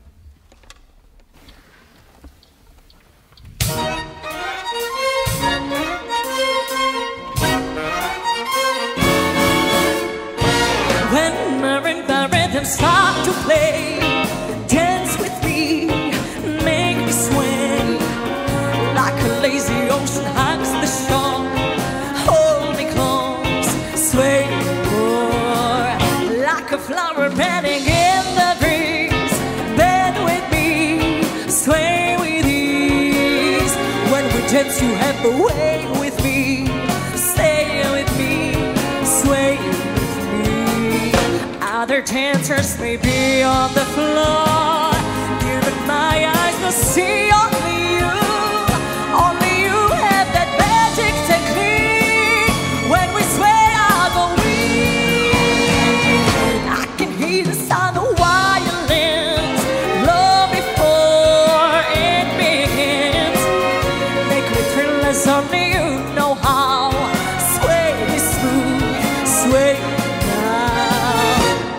When marimba rhythms start to play, dance with me, make me sway. Like a lazy ocean hugs the shore, hold me close, sway more. Like a flower bending in the breeze, bend with me, sway with ease. When we dance you have a way with me, stay with me, sway with me. Other dancers may be on the floor, here but my eyes will see only you. Only you have that magic technique. When we sway I go weak. I can hear the sound of violins long before it begins. Make me thrill as only you know how. Sway me smooth, sway now.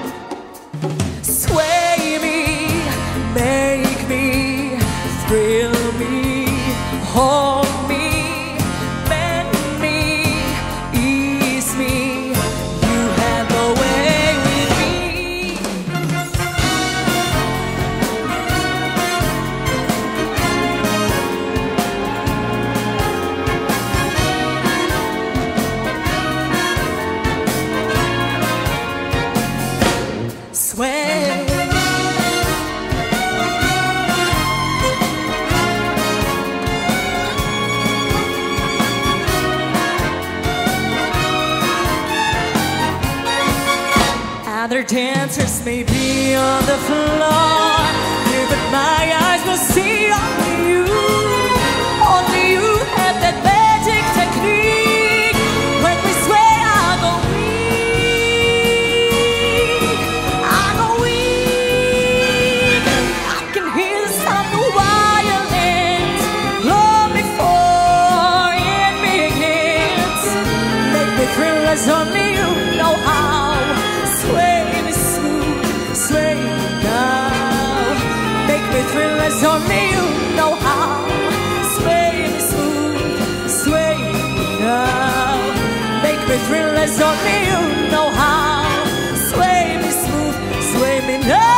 Sway me, make me, thrill me, hold me, bend me, ease me. You have a way with me. Sway. Other dancers may be on the floor, here but my eyes will see only you. Only you have that magic technique. When we sway I go weak, I go weak. I can hear the sound of violins long before it begins. Make me thrill as only you know how. Sway me smooth, sway now. Make me thrill as only you know how. Sway me smooth, sway now. Make me thrill as only you know how. Sway me smooth, sway me now.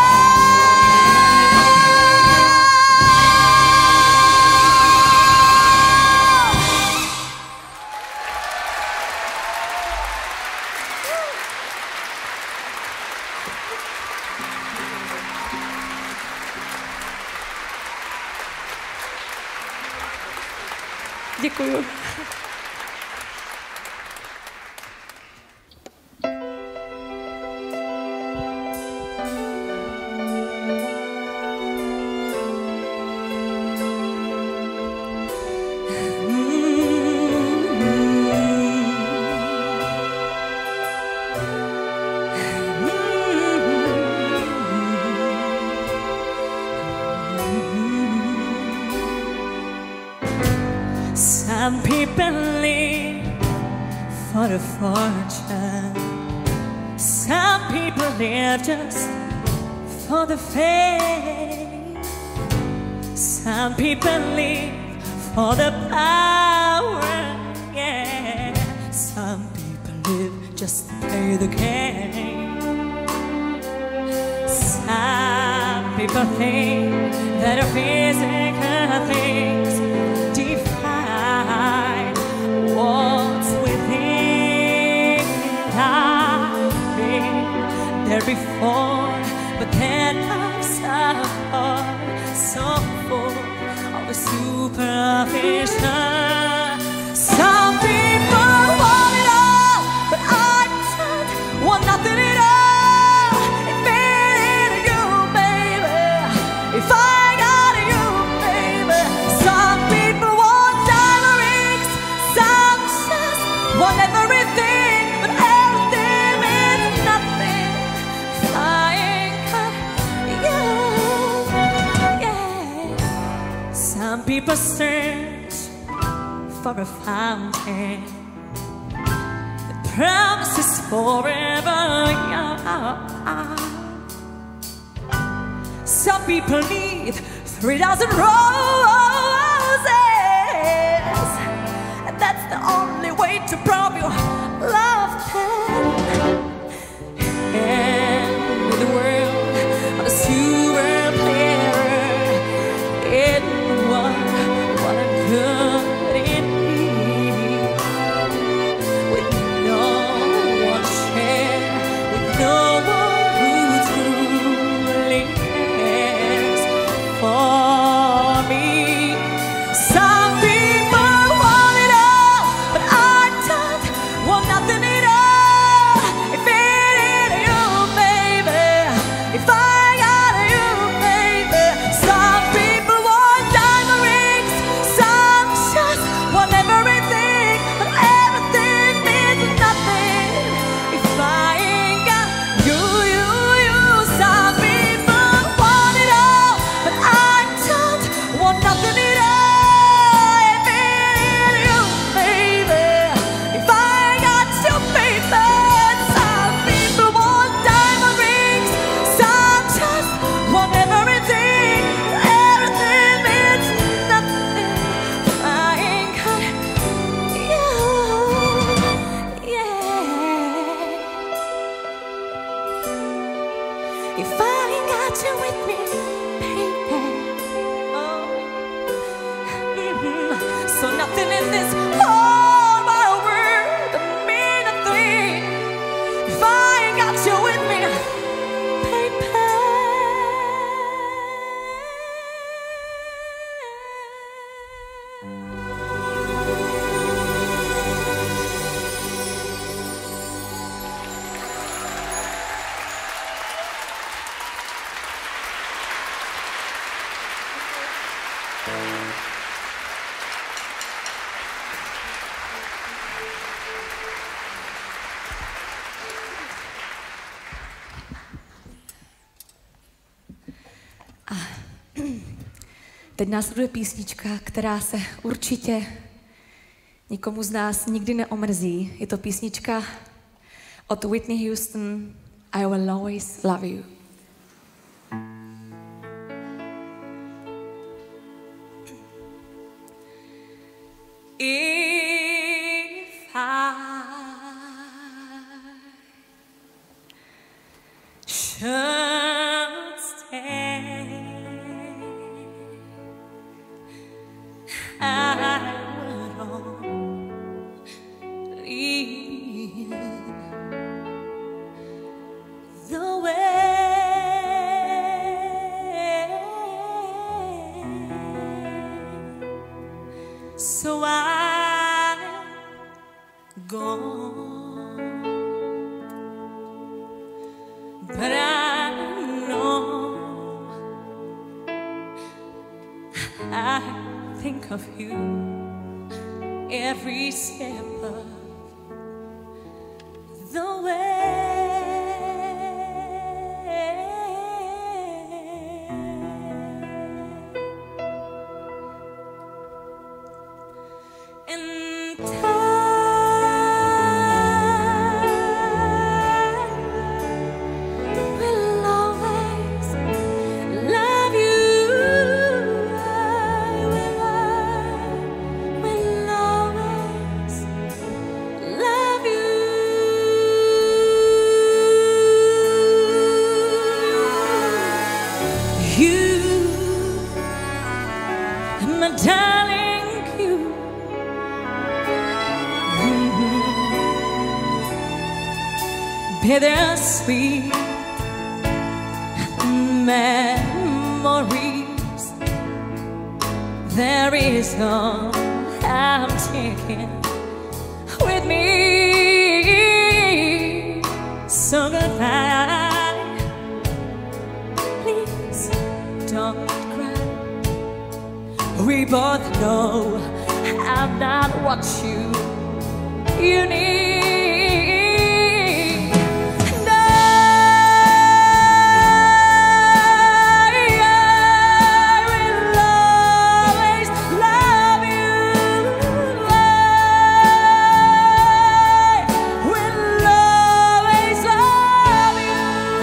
Děkuju. Some people live for a fortune. Some people live just for the fame. Some people live for the power. Yeah. Some people live just to play the game. Some people think that a physical things define what's within. I've been there before, but then I've suffered so full of the superficial. want everything, but everything means nothing. Flying cut, yeah. Some people search for a fountain that promises forever, yeah. Some people need 3,000 roses, and that's the only way to prove your love. And in the world of a super player, it was what a good it be, with no one share, with no one who truly cares for me. Some people want it all, but I don't want nothing at all. If it ain't you, baby, if I got you, baby. Some people want diamond rings, some just want everything, but everything means nothing if I ain't got you, you, you. Some people want it all, but I don't want nothing at all. If it ain't you, baby, if I got you, baby. Some people want diamond rings, some just want everything. Everything means nothing if I ain't got you, yeah. If I ain't got you with me, baby, oh, so nothing in this whole wide world don't mean a thing if I ain't got you with me, baby. Teď následuje písnička, která se určitě nikomu z nás nikdy neomrzí. Je to písnička od Whitney Houston, I Will Always Love You. If I should stay, I would only the way. So I'll go, but I know I think of you every step of the way. And time will always love you. Will always love you. You, my darling, you. Bittersweet memories. There is all I'm taking with me. So goodbye. Please don't cry. We both know I'm not what you you need. And I will always love you. I will always love you.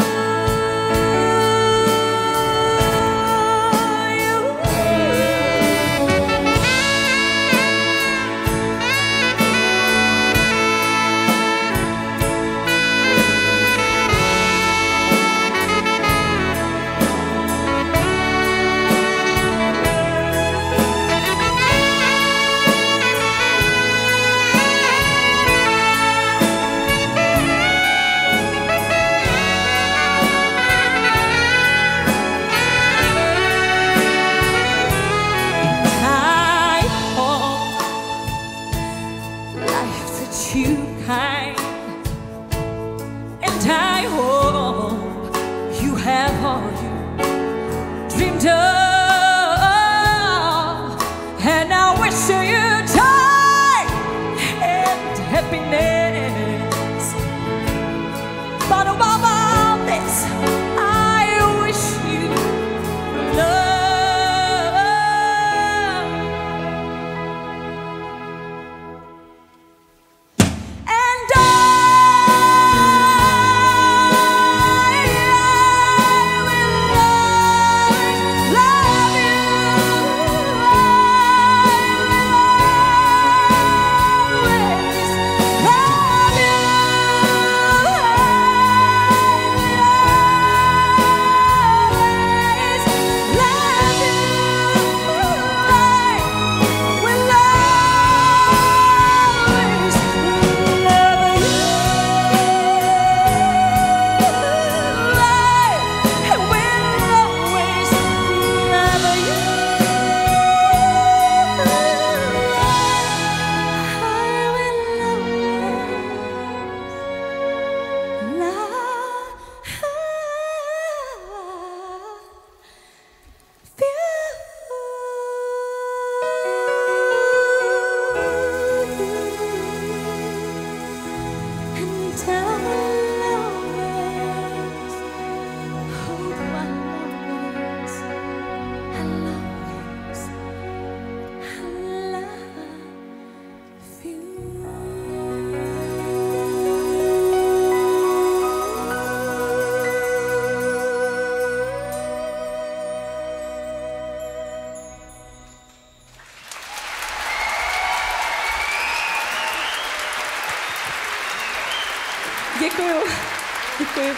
I hope life treats you kind, and I hope you have all you dreamed of, and I wish you joy and happiness. But above all this, I wish you love. And I will always love you. Děkuju. Děkuju.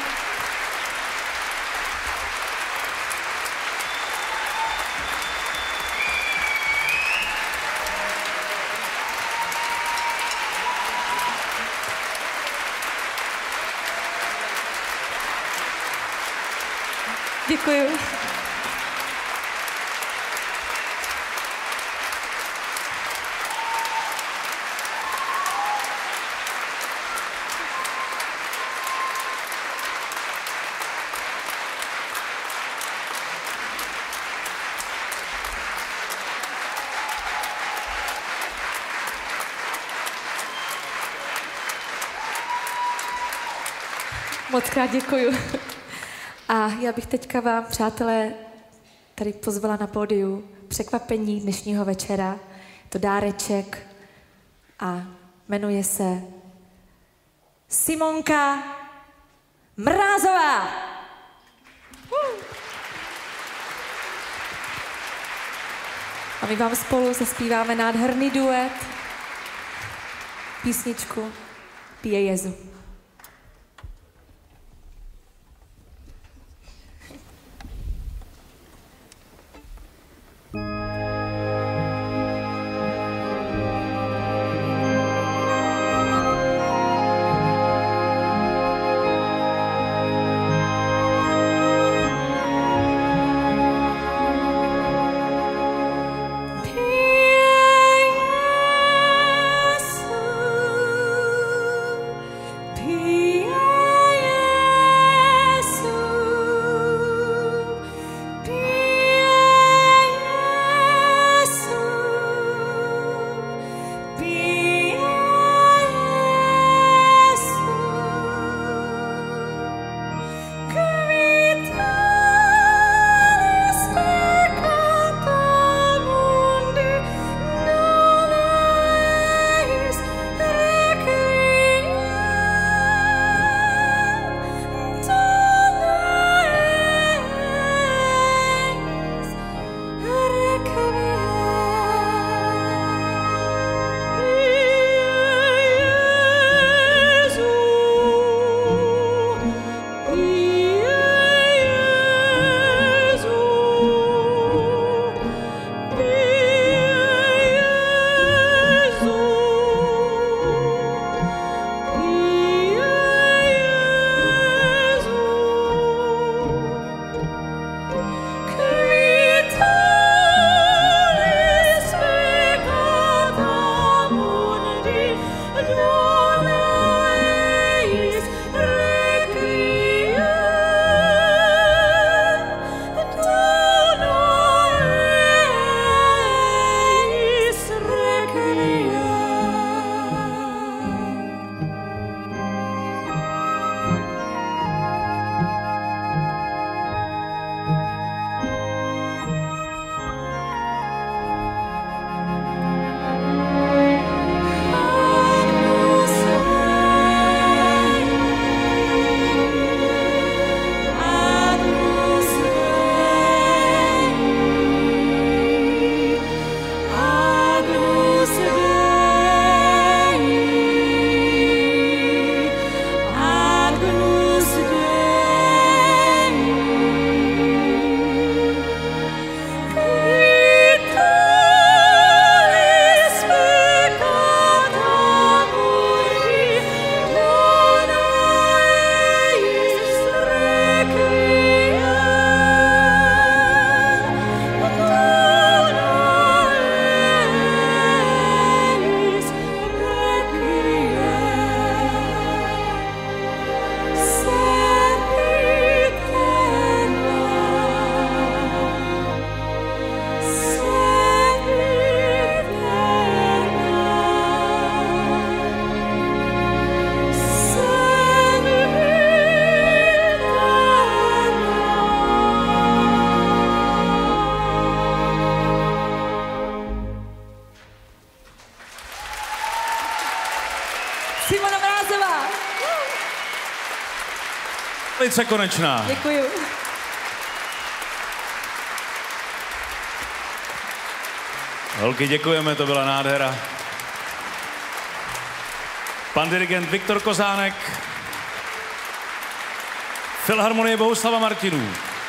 Děkuju. Moc krát děkuju. A já bych teďka vám, přátelé, tady pozvala na pódiu překvapení dnešního večera. To dáreček a jmenuje se Simonka Mrázová. A my vám spolu zaspíváme nádherný duet, písničku Pije Jezu. Pije Simona Mrázová. Alice Konečná. Děkuju. Holky, děkujeme, to byla nádhera. Pan dirigent Viktor Kozánek. Filharmonie Bohuslava Martinů.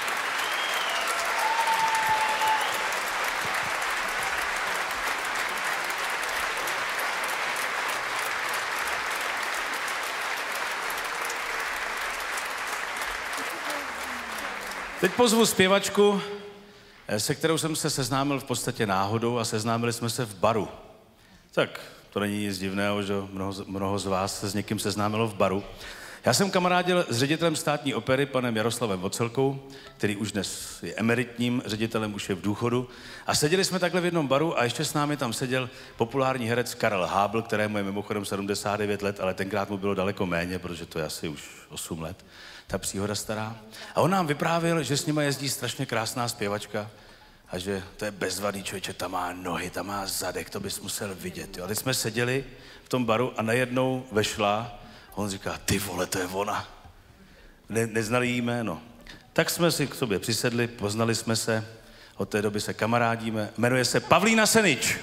Teď pozvu zpěvačku, se kterou jsem se seznámil v podstatě náhodou a seznámili jsme se v baru. Tak to není nic divného, že mnoho z vás se s někým seznámilo v baru. Já jsem kamarádil s ředitelem Státní opery, panem Jaroslavem Vocelkou, který už dnes je emeritním ředitelem, už je v důchodu. A seděli jsme takhle v jednom baru a ještě s námi tam seděl populární herec Karel Hábl, kterému je mimochodem 79 let, ale tenkrát mu bylo daleko méně, protože to je asi už 8 let, ta příhoda stará. A on nám vyprávěl, že s nima jezdí strašně krásná zpěvačka a že to je bezvadný člověče, tam má nohy, tam má zadek, to bys musel vidět. Jo. A teď jsme seděli v tom baru a najednou vešla. On říká, ty vole, to je ona. Neznali jí jméno. Tak jsme si k sobě přisedli, poznali jsme se, od té doby se kamarádíme. Jmenuje se Pavlína Senič.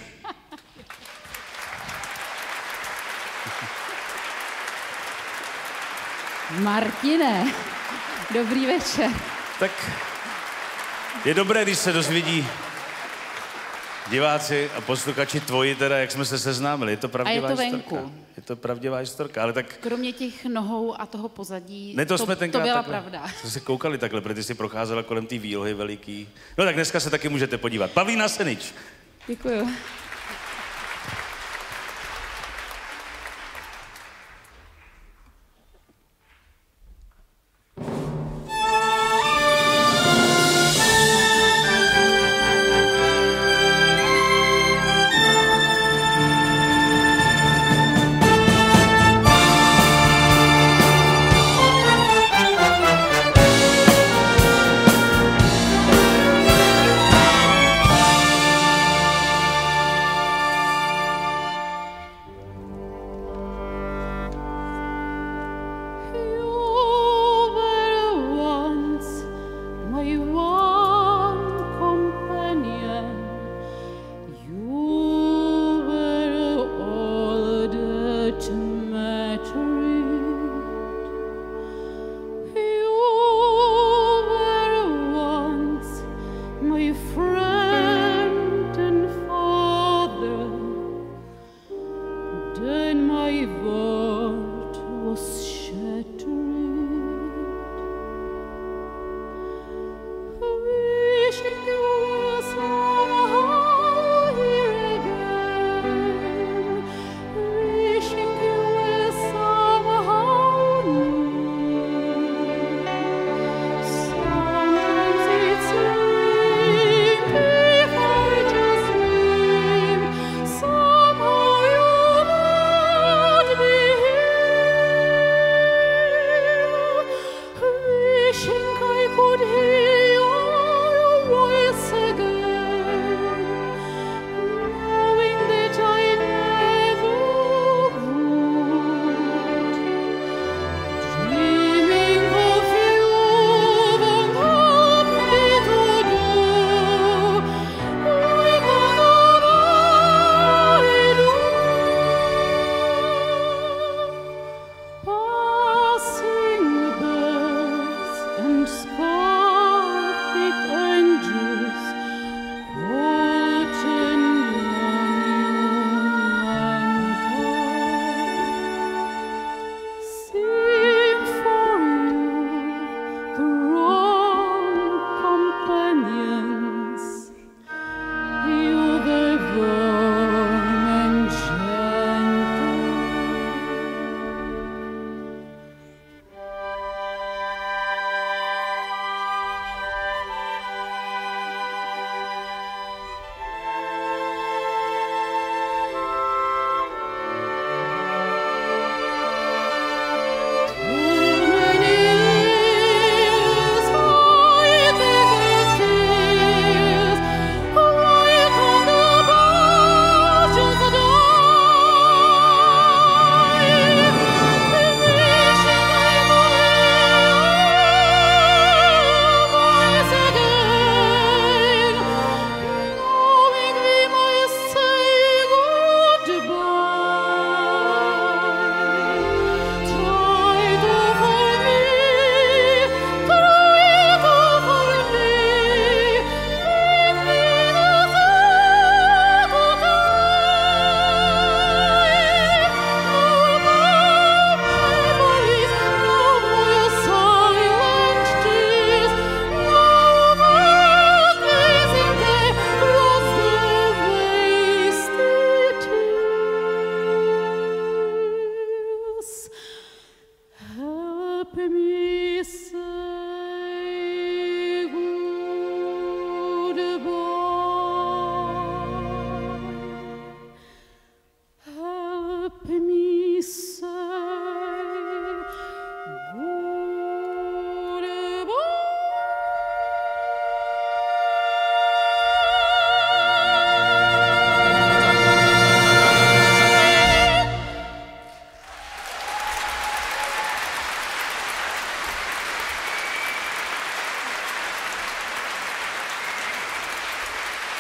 Martine, dobrý večer. Tak je dobré, když se dozvědí diváci a posluchači tvoji teda, jak jsme se seznámili. Je to pravdivá a je to historka. venku. Je to pravdivá historka, ale tak... Kromě těch nohou a toho pozadí, ne, to byla takhle, pravda. Jsme se koukali takhle, protože ty jsi procházela kolem té výlohy veliký. No tak dneska se taky můžete podívat. Pavlína Senič. Děkuju.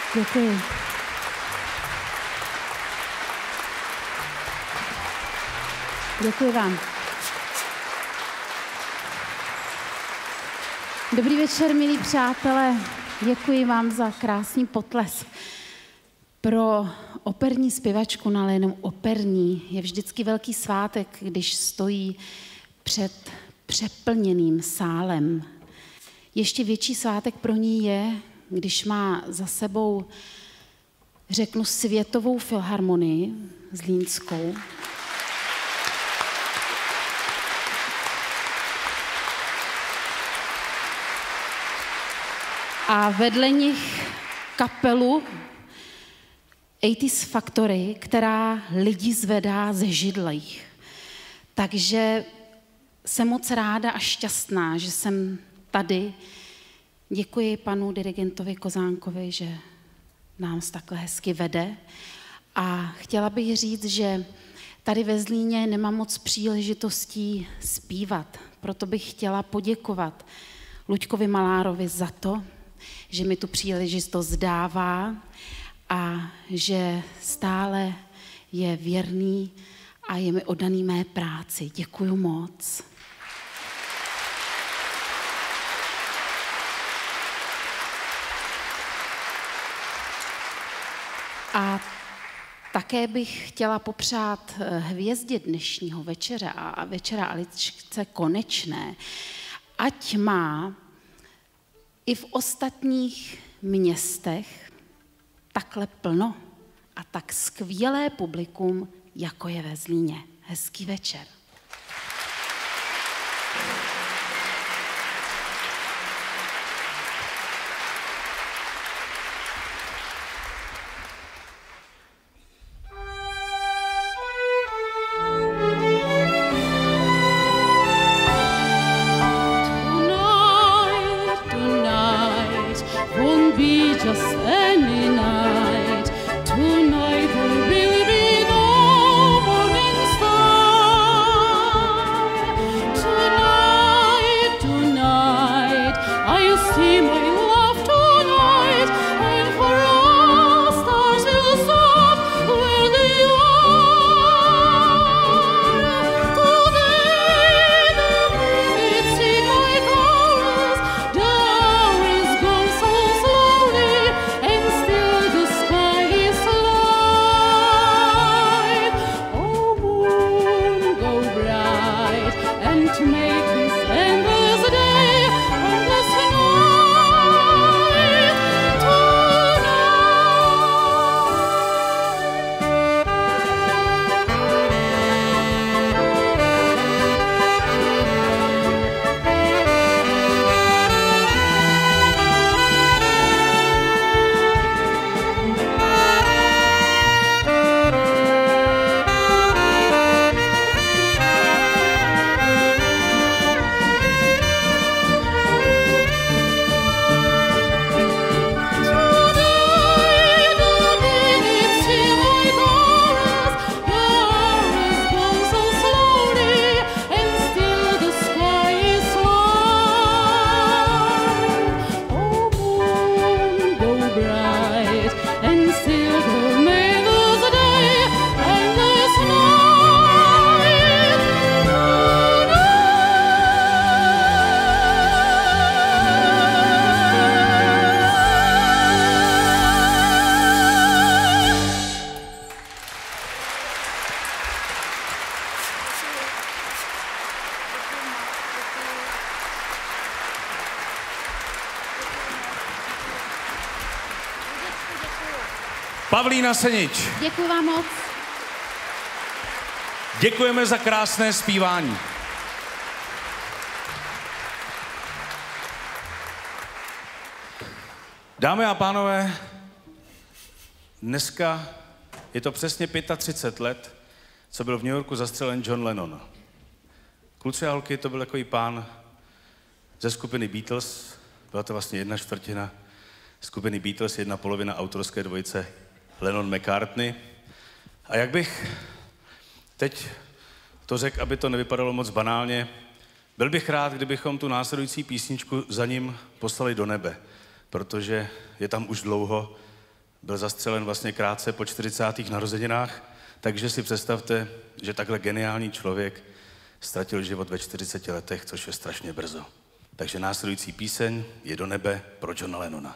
Děkuji. Děkuji vám. Dobrý večer, milí přátelé. Děkuji vám za krásný potlesk. Pro operní zpěvačku, no ale jenom operní, je vždycky velký svátek, když stojí před přeplněným sálem. Ještě větší svátek pro ní je, když má za sebou, řeknu, světovou filharmonii zlínskou. A vedle nich kapelu 80's Factory, která lidi zvedá ze židlích. Takže jsem moc ráda a šťastná, že jsem tady. Děkuji panu dirigentovi Kozánkovi, že nás takhle hezky vede. A chtěla bych říct, že tady ve Zlíně nemám moc příležitostí zpívat. Proto bych chtěla poděkovat Luďkovi Malárovi za to, že mi tu příležitost dává a že stále je věrný a je mi oddaný mé práci. Děkuju moc. A také bych chtěla popřát hvězdě dnešního večera a večera Aličce Konečné, ať má i v ostatních městech takhle plno a tak skvělé publikum, jako je ve Zlíně. Hezký večer. Pavlína Senič. Děkuji vám moc. Děkujeme za krásné zpívání. Dámy a pánové, dneska je to přesně 35 let, co byl v New Yorku zastřelen John Lennon. Kluci a holky, to byl takový pán ze skupiny Beatles, byla to vlastně 1/4 skupiny Beatles, 1/2 autorské dvojice Lennon-McCartney. A jak bych teď to řekl, aby to nevypadalo moc banálně, byl bych rád, kdybychom tu následující písničku za ním poslali do nebe, protože je tam už dlouho byl zastřelen vlastně krátce po 40. narozeninách, takže si představte, že takhle geniální člověk ztratil život ve 40 letech, což je strašně brzo. Takže následující píseň je Do nebe pro Johna Lennona.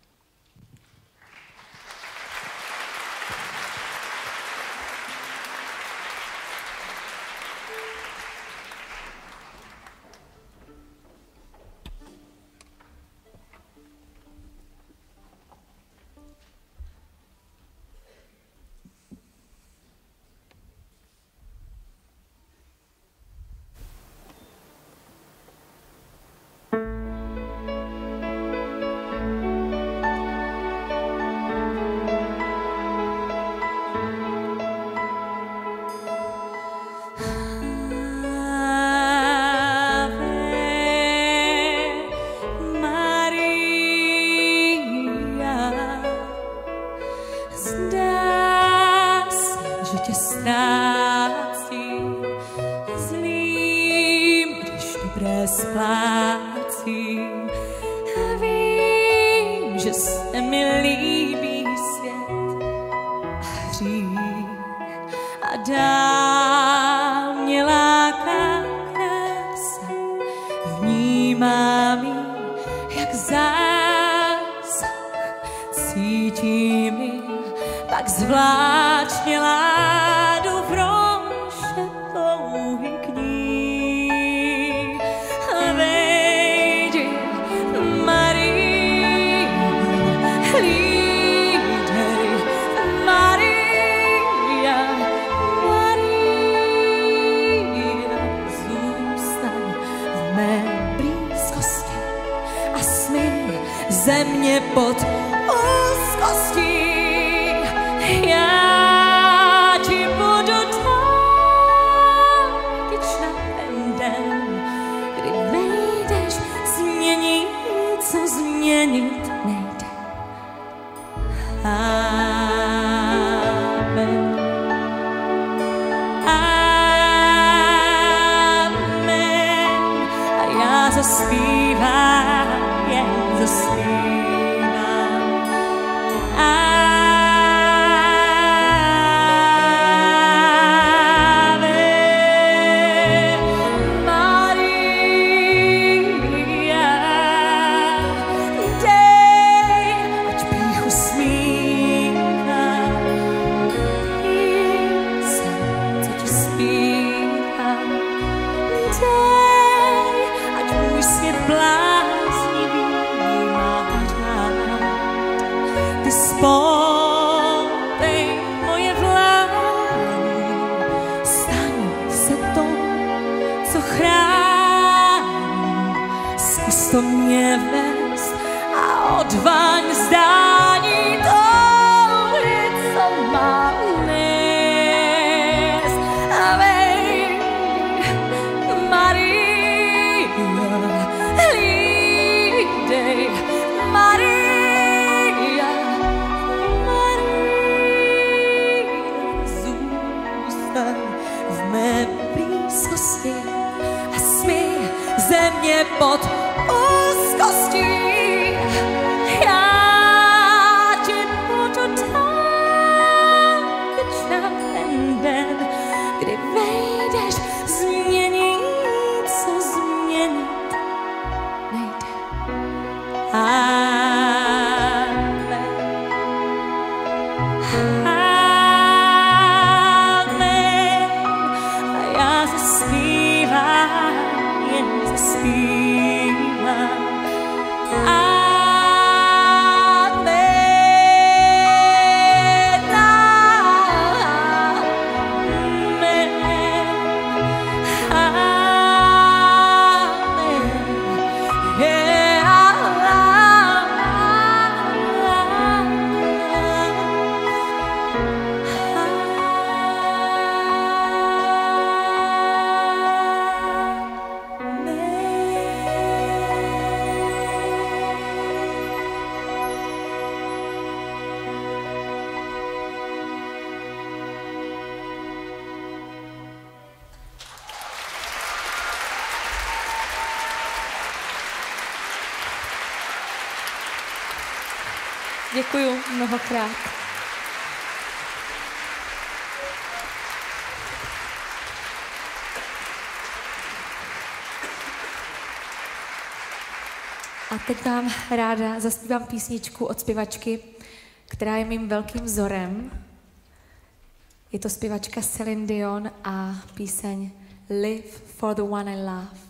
Země pod úzkostí, já ti budu dát, když na ten den, kdy vejdeš, změnit, co změnit nejde. Amen. Amen. A já zaspívám, jen zaspívám. To mě vést a odvaň zdání touhy, co má unést. A vej, Maria, hlídej, Maria, zůstaň v mé blízkosti a smí země pod úzkostí, já ti budu dát, když na ten den, kdy vejdeš, změnit, co změnit nejde. Amen. Amen. A já zaspívám, jen zaspívám. Děkuju mnohokrát. A teď vám ráda zaspívám písničku od zpěvačky, která je mým velkým vzorem. Je to zpěvačka Celine Dion a píseň Live for the One I Love.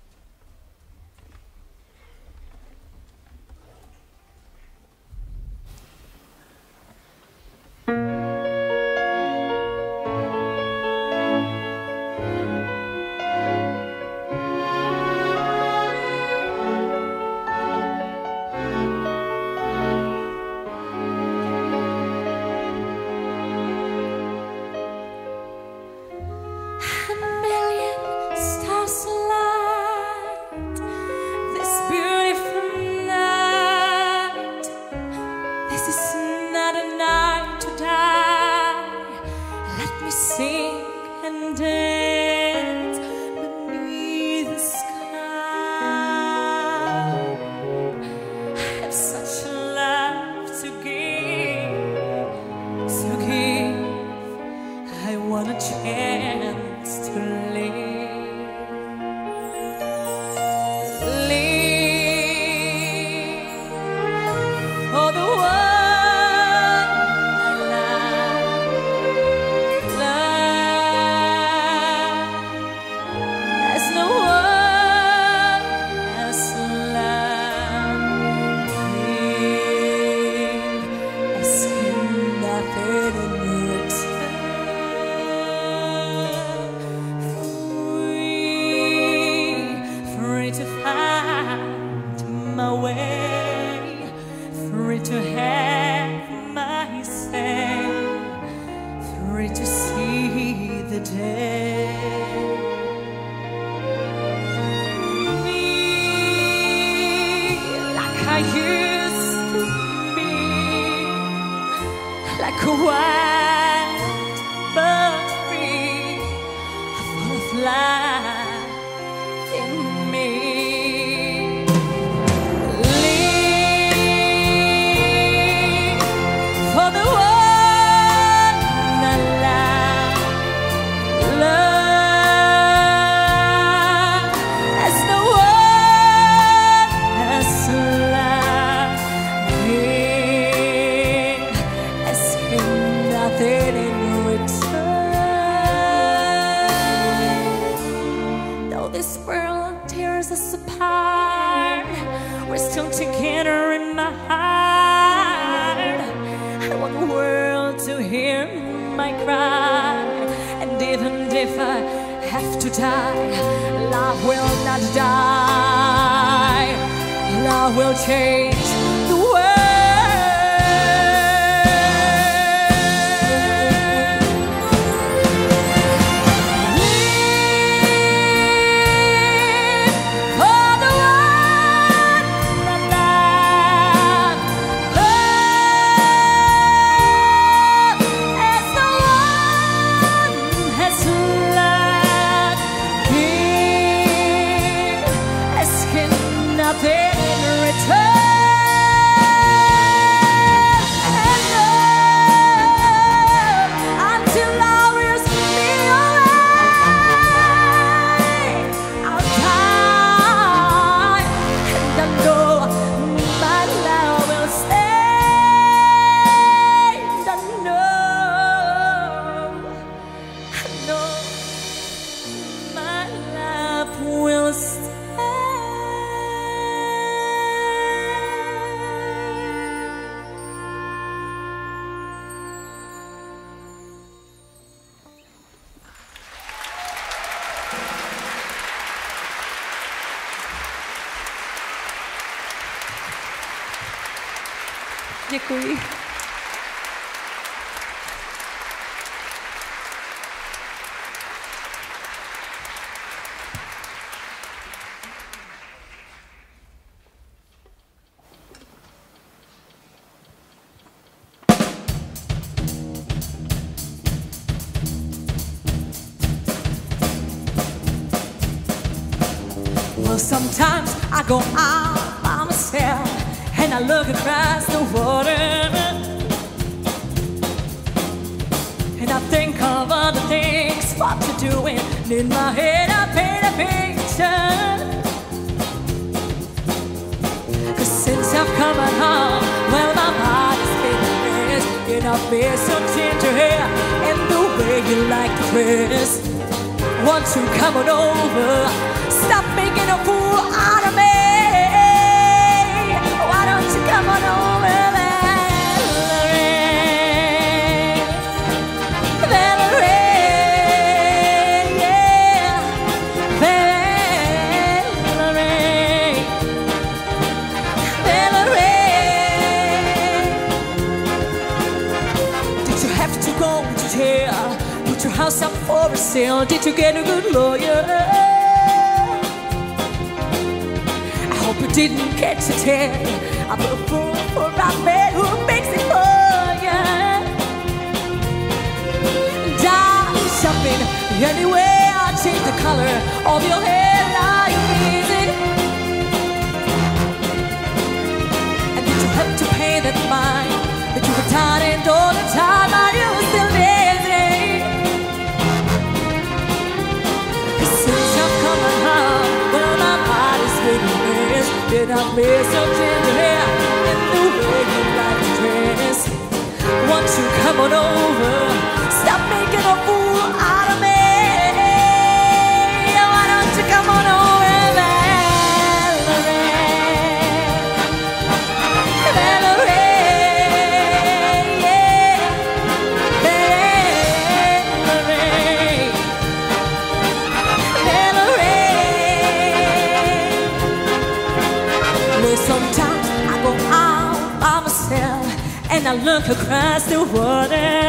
Děkuji. Well, sometimes I go out by myself, and I look across the water, and I think of all the things what you're doing. In my head I paint a picture, 'cause since I've come home, well, my body's been missed, and I've missed your ginger hair and the way you like to dress. Won't you come on over, stop making a fool out of me. Why don't you come on over, Valerie? Valerie, yeah, Valerie, Valerie. Did you have to go to jail? Put your house up for a sale? Did you get a good lawyer? I hope you didn't catch a tail. I'm a fool for a man who makes it for you. Die shopping anyway. I'll change the color of your hair. Now you're easy. And did you have to pay that fine that you were tired and all the time? Are you still busy? 'Cause since I've come home, well, my body's been missed, and I've missed your ginger hair and the way you like to dress. Won't you come on over, stop making a fool out of me. Why don't you come on over, Valerie? Valerie, yeah, Valerie, Valerie. Well, sometimes I go out by myself and I look across the water,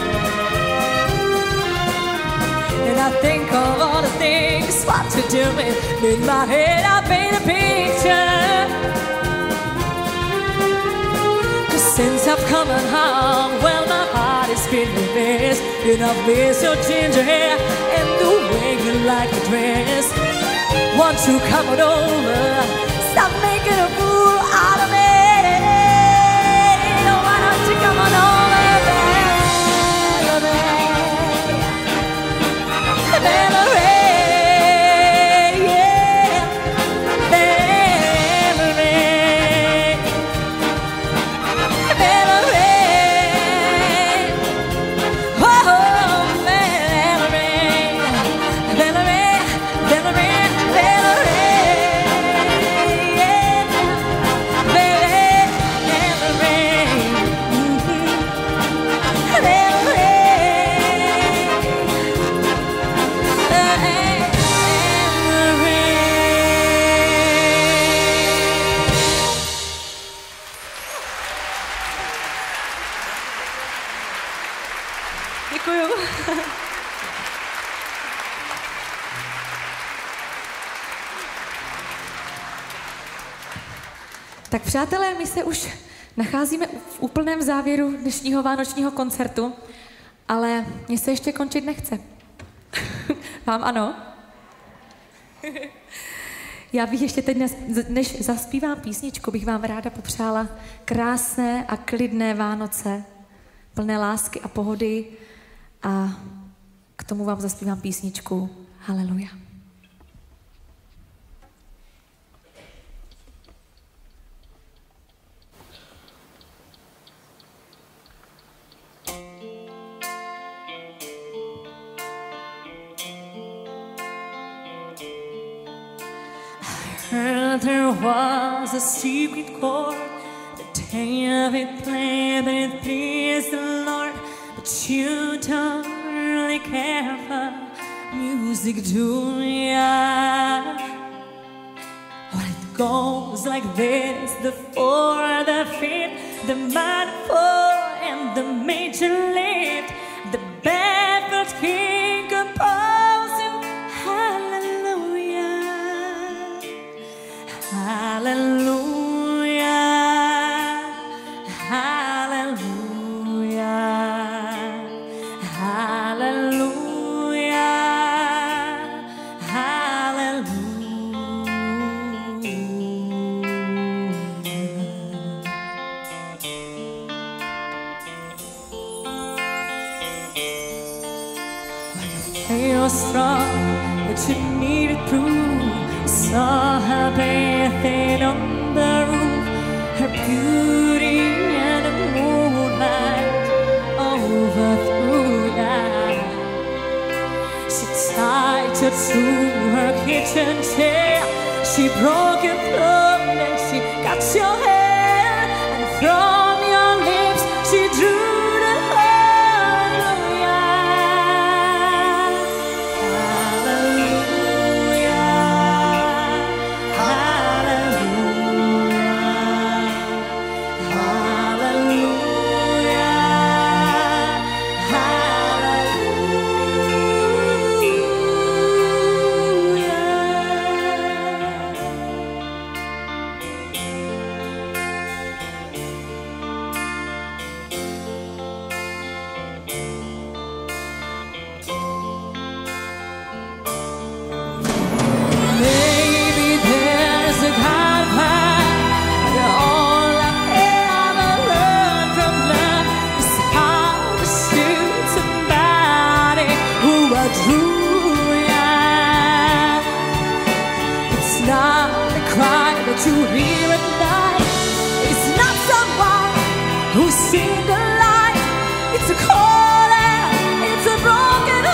and I think of all the things what you're doing. In my head I paint a picture, 'cause since I've come home, well, my heart has been missed, and I've missed your ginger hair and the way you like to dress. Won't you come on over, stop making a fool out of me. Why don't you come on over, Valerie? Valerie, yeah, Valerie, Valerie, oh, Valerie, Valerie, Valerie, Valerie, yeah, Valerie, Děkuju. Tak přátelé, my se už nacházíme v úplném závěru dnešního vánočního koncertu, ale mně se ještě končit nechce. Vám ano? Já bych ještě teď, než zaspívám písničku, bych vám ráda popřála krásné a klidné Vánoce, plné lásky a pohody, a k tomu vám zaspívám písničku Haleluja. Heard there was a secret chord that David played, that it pleased the Lord, but you don't really care for music, do ya? Well, it goes like this: the four, the fifth, the minor four, and the major lift. The baffled king composing hallelujah, hallelujah, hallelujah, hallelujah, hallelujah. strong, but you needed proof. Saw her bathing on the roof, her beauty and the moonlight overthrew that. She tied you to her kitchen chair, she broke your thumb and she got your hair, and from your lips she drew the hallelujah. You hear at night, it's not someone who's seen the light. It's a call and it's a broken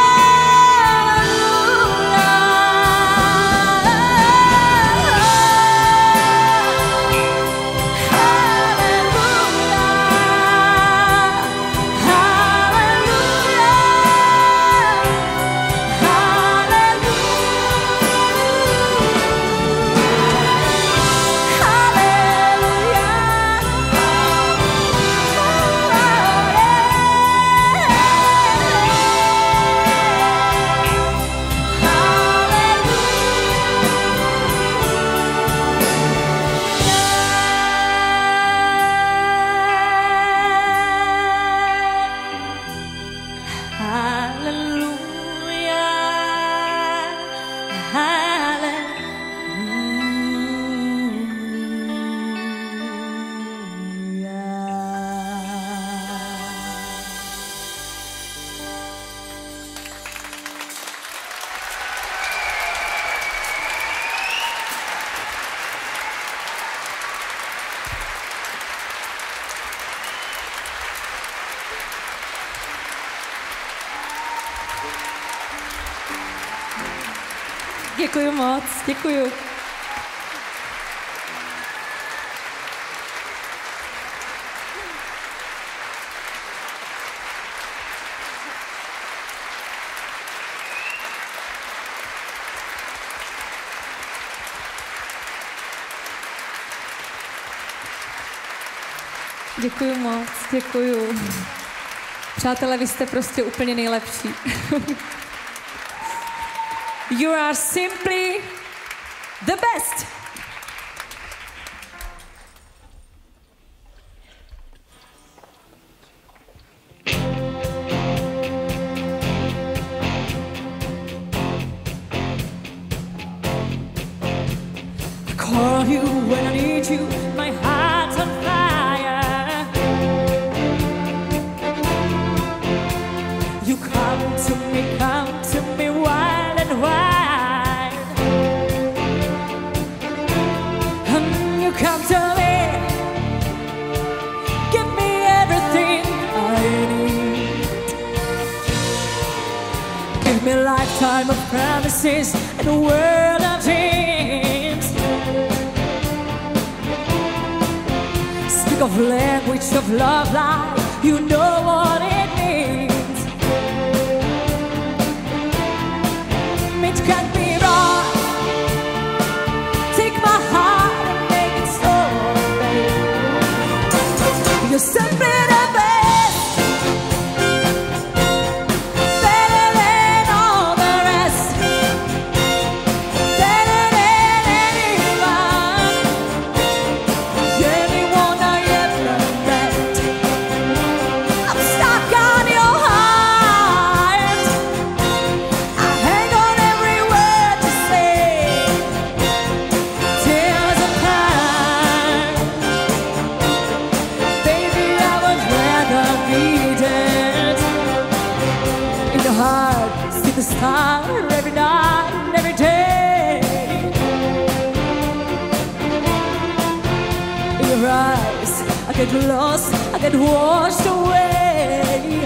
Děkuju moc, děkuju. Děkuju moc, děkuju. Přátelé, vy jste prostě úplně nejlepší. You are simply the best. I call you when I need you, my heart's on fire. You come to me wild and wide. And you come to me, give me everything I need. Give me a lifetime of promises and a world of dreams. Speak of language of love like you know what it means. It can't be wrong. Take my heart and make it so, babe. You're simply the best, better than all the rest, better than anyone I ever met. I'm stuck on your heart. I hang on every word night, every day. In your eyes, I get lost, I get washed away.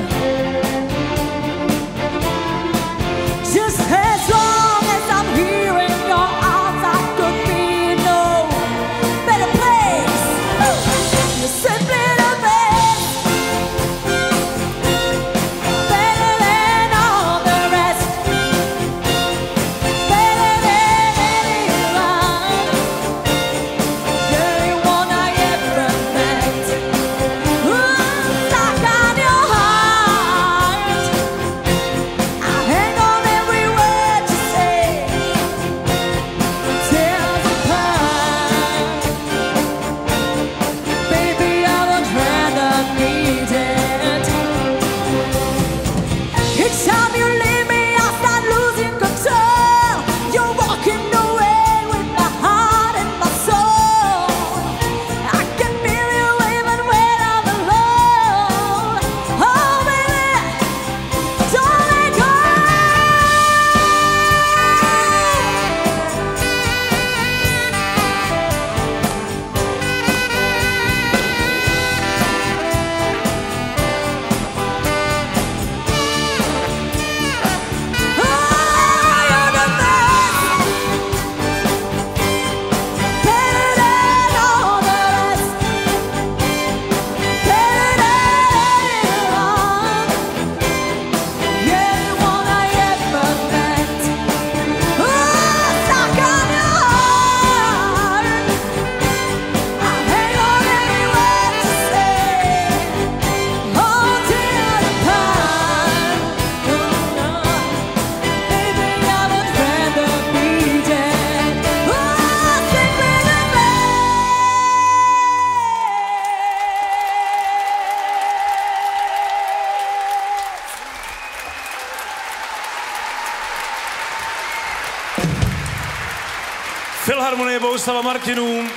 Just as long as I'm here in your arms, I could be in no better place. You're simply the best, better than all the rest, better than anyone I ever met. Stuck on your heart, I hang on every word you say. Tears apart, baby, I would rather need it. Each time you leave me, I start losing control. You're walking away with my heart and my soul. I can feel you even when I'm alone. Oh, baby, don't let go. Oh, you're the best, better than all the rest, better than anyone, anyone I ever met. Oh, stuck on your heart, I hang on every word you say. Oh, tears apart, baby, I would rather be dead. Oh, simply the best. Filharmonie Bohuslava Martinů.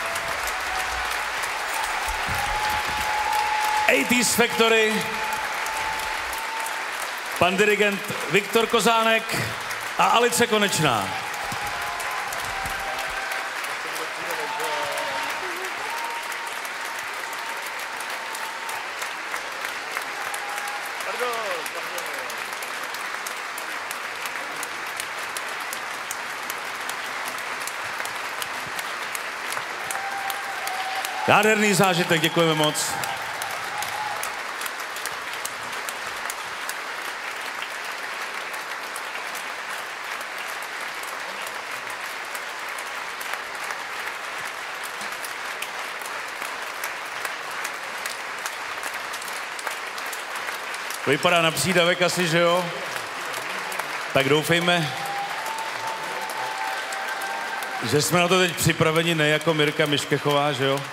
80s Factory. Pan dirigent Viktor Kozánek a Alice Konečná. Nádherný zážitek, děkujeme moc. Vypadá na přídavek asi, že jo? Tak doufejme, že jsme na to teď připraveni, ne jako Mirka Miškechová, že jo?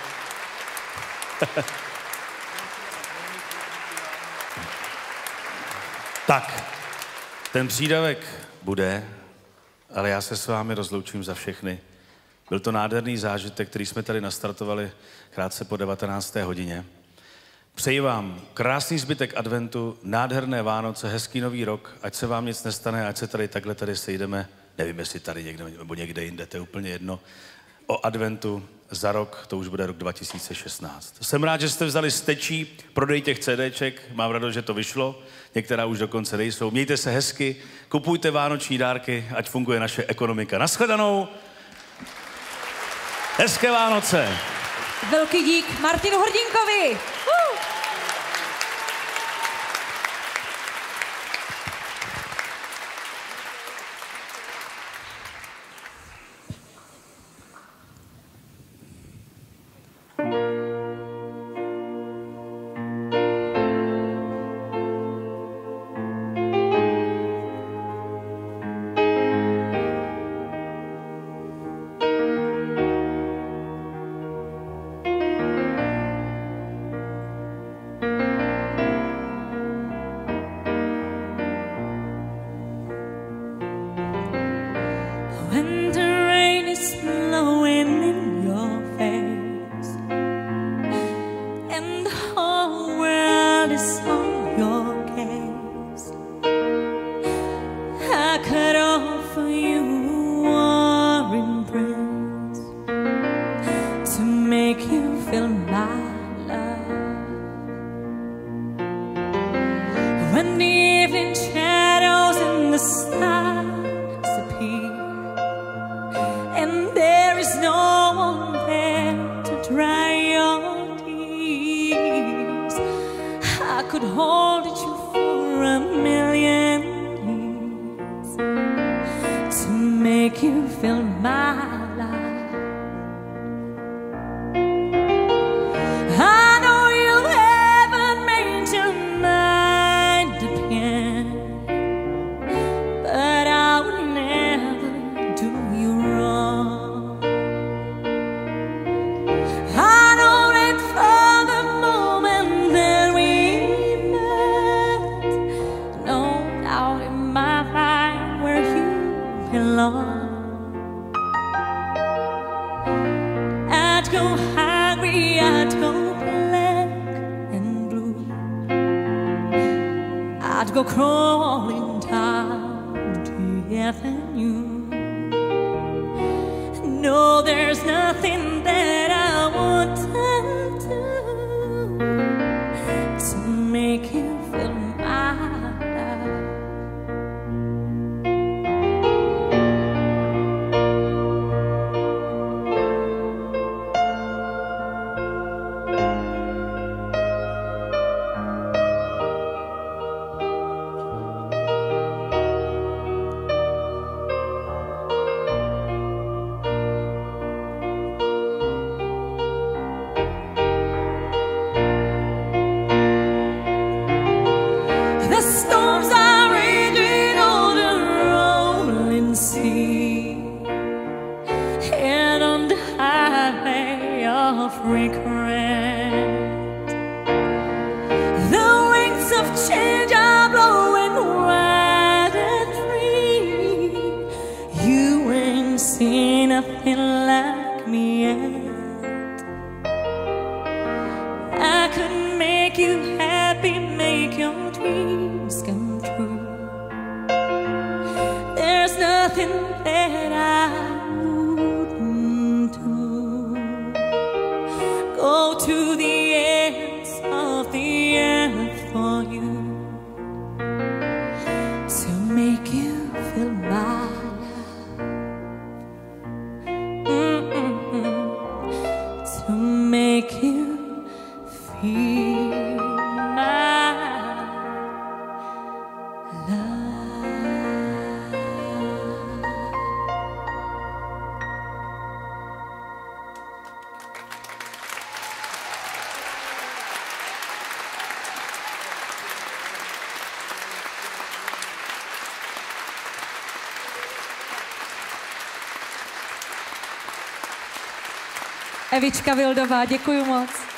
Tak, ten přídavek bude, ale já se s vámi rozloučím za všechny. Byl to nádherný zážitek, který jsme tady nastartovali krátce po 19. hodině. Přeji vám krásný zbytek adventu, nádherné Vánoce, hezký nový rok, ať se vám nic nestane, ať se tady sejdeme, nevím, jestli tady někde nebo někde jinde, to je úplně jedno, o adventu za rok, to už bude rok 2016. Jsem rád, že jste vzali stečí, prodej těch CDček, mám radost, že to vyšlo, některá už dokonce nejsou. Mějte se hezky, kupujte vánoční dárky, ať funguje naše ekonomika. Nashledanou, hezké Vánoce. Velký dík Martinu Hrdinkovi. could offer you a warm embrace to make you feel my love. When the evening shadows and the stars appear, and there is no one there to dry your tears, I could hold you for a million years to make you feel my love. I know you haven't made your mind up yet, but I would never do you wrong. I know that from the moment that we met, no doubt in my mind where you belong. I'd go hungry, I'd go black and blue, I'd go crawling down to avenue. No, there's nothing that I wouldn't do to make you feel my love. The storms are raging on the rolling sea, and on the highway of regret, the winds of change are blowing wide and free. You ain't seen nothing like me yet. I could make you happy, make your dreams come true. There's nothing that I wouldn't do. Go to the ends of the earth for you to make you feel my love. To make you feel my love. Evička Vildová, děkuju moc.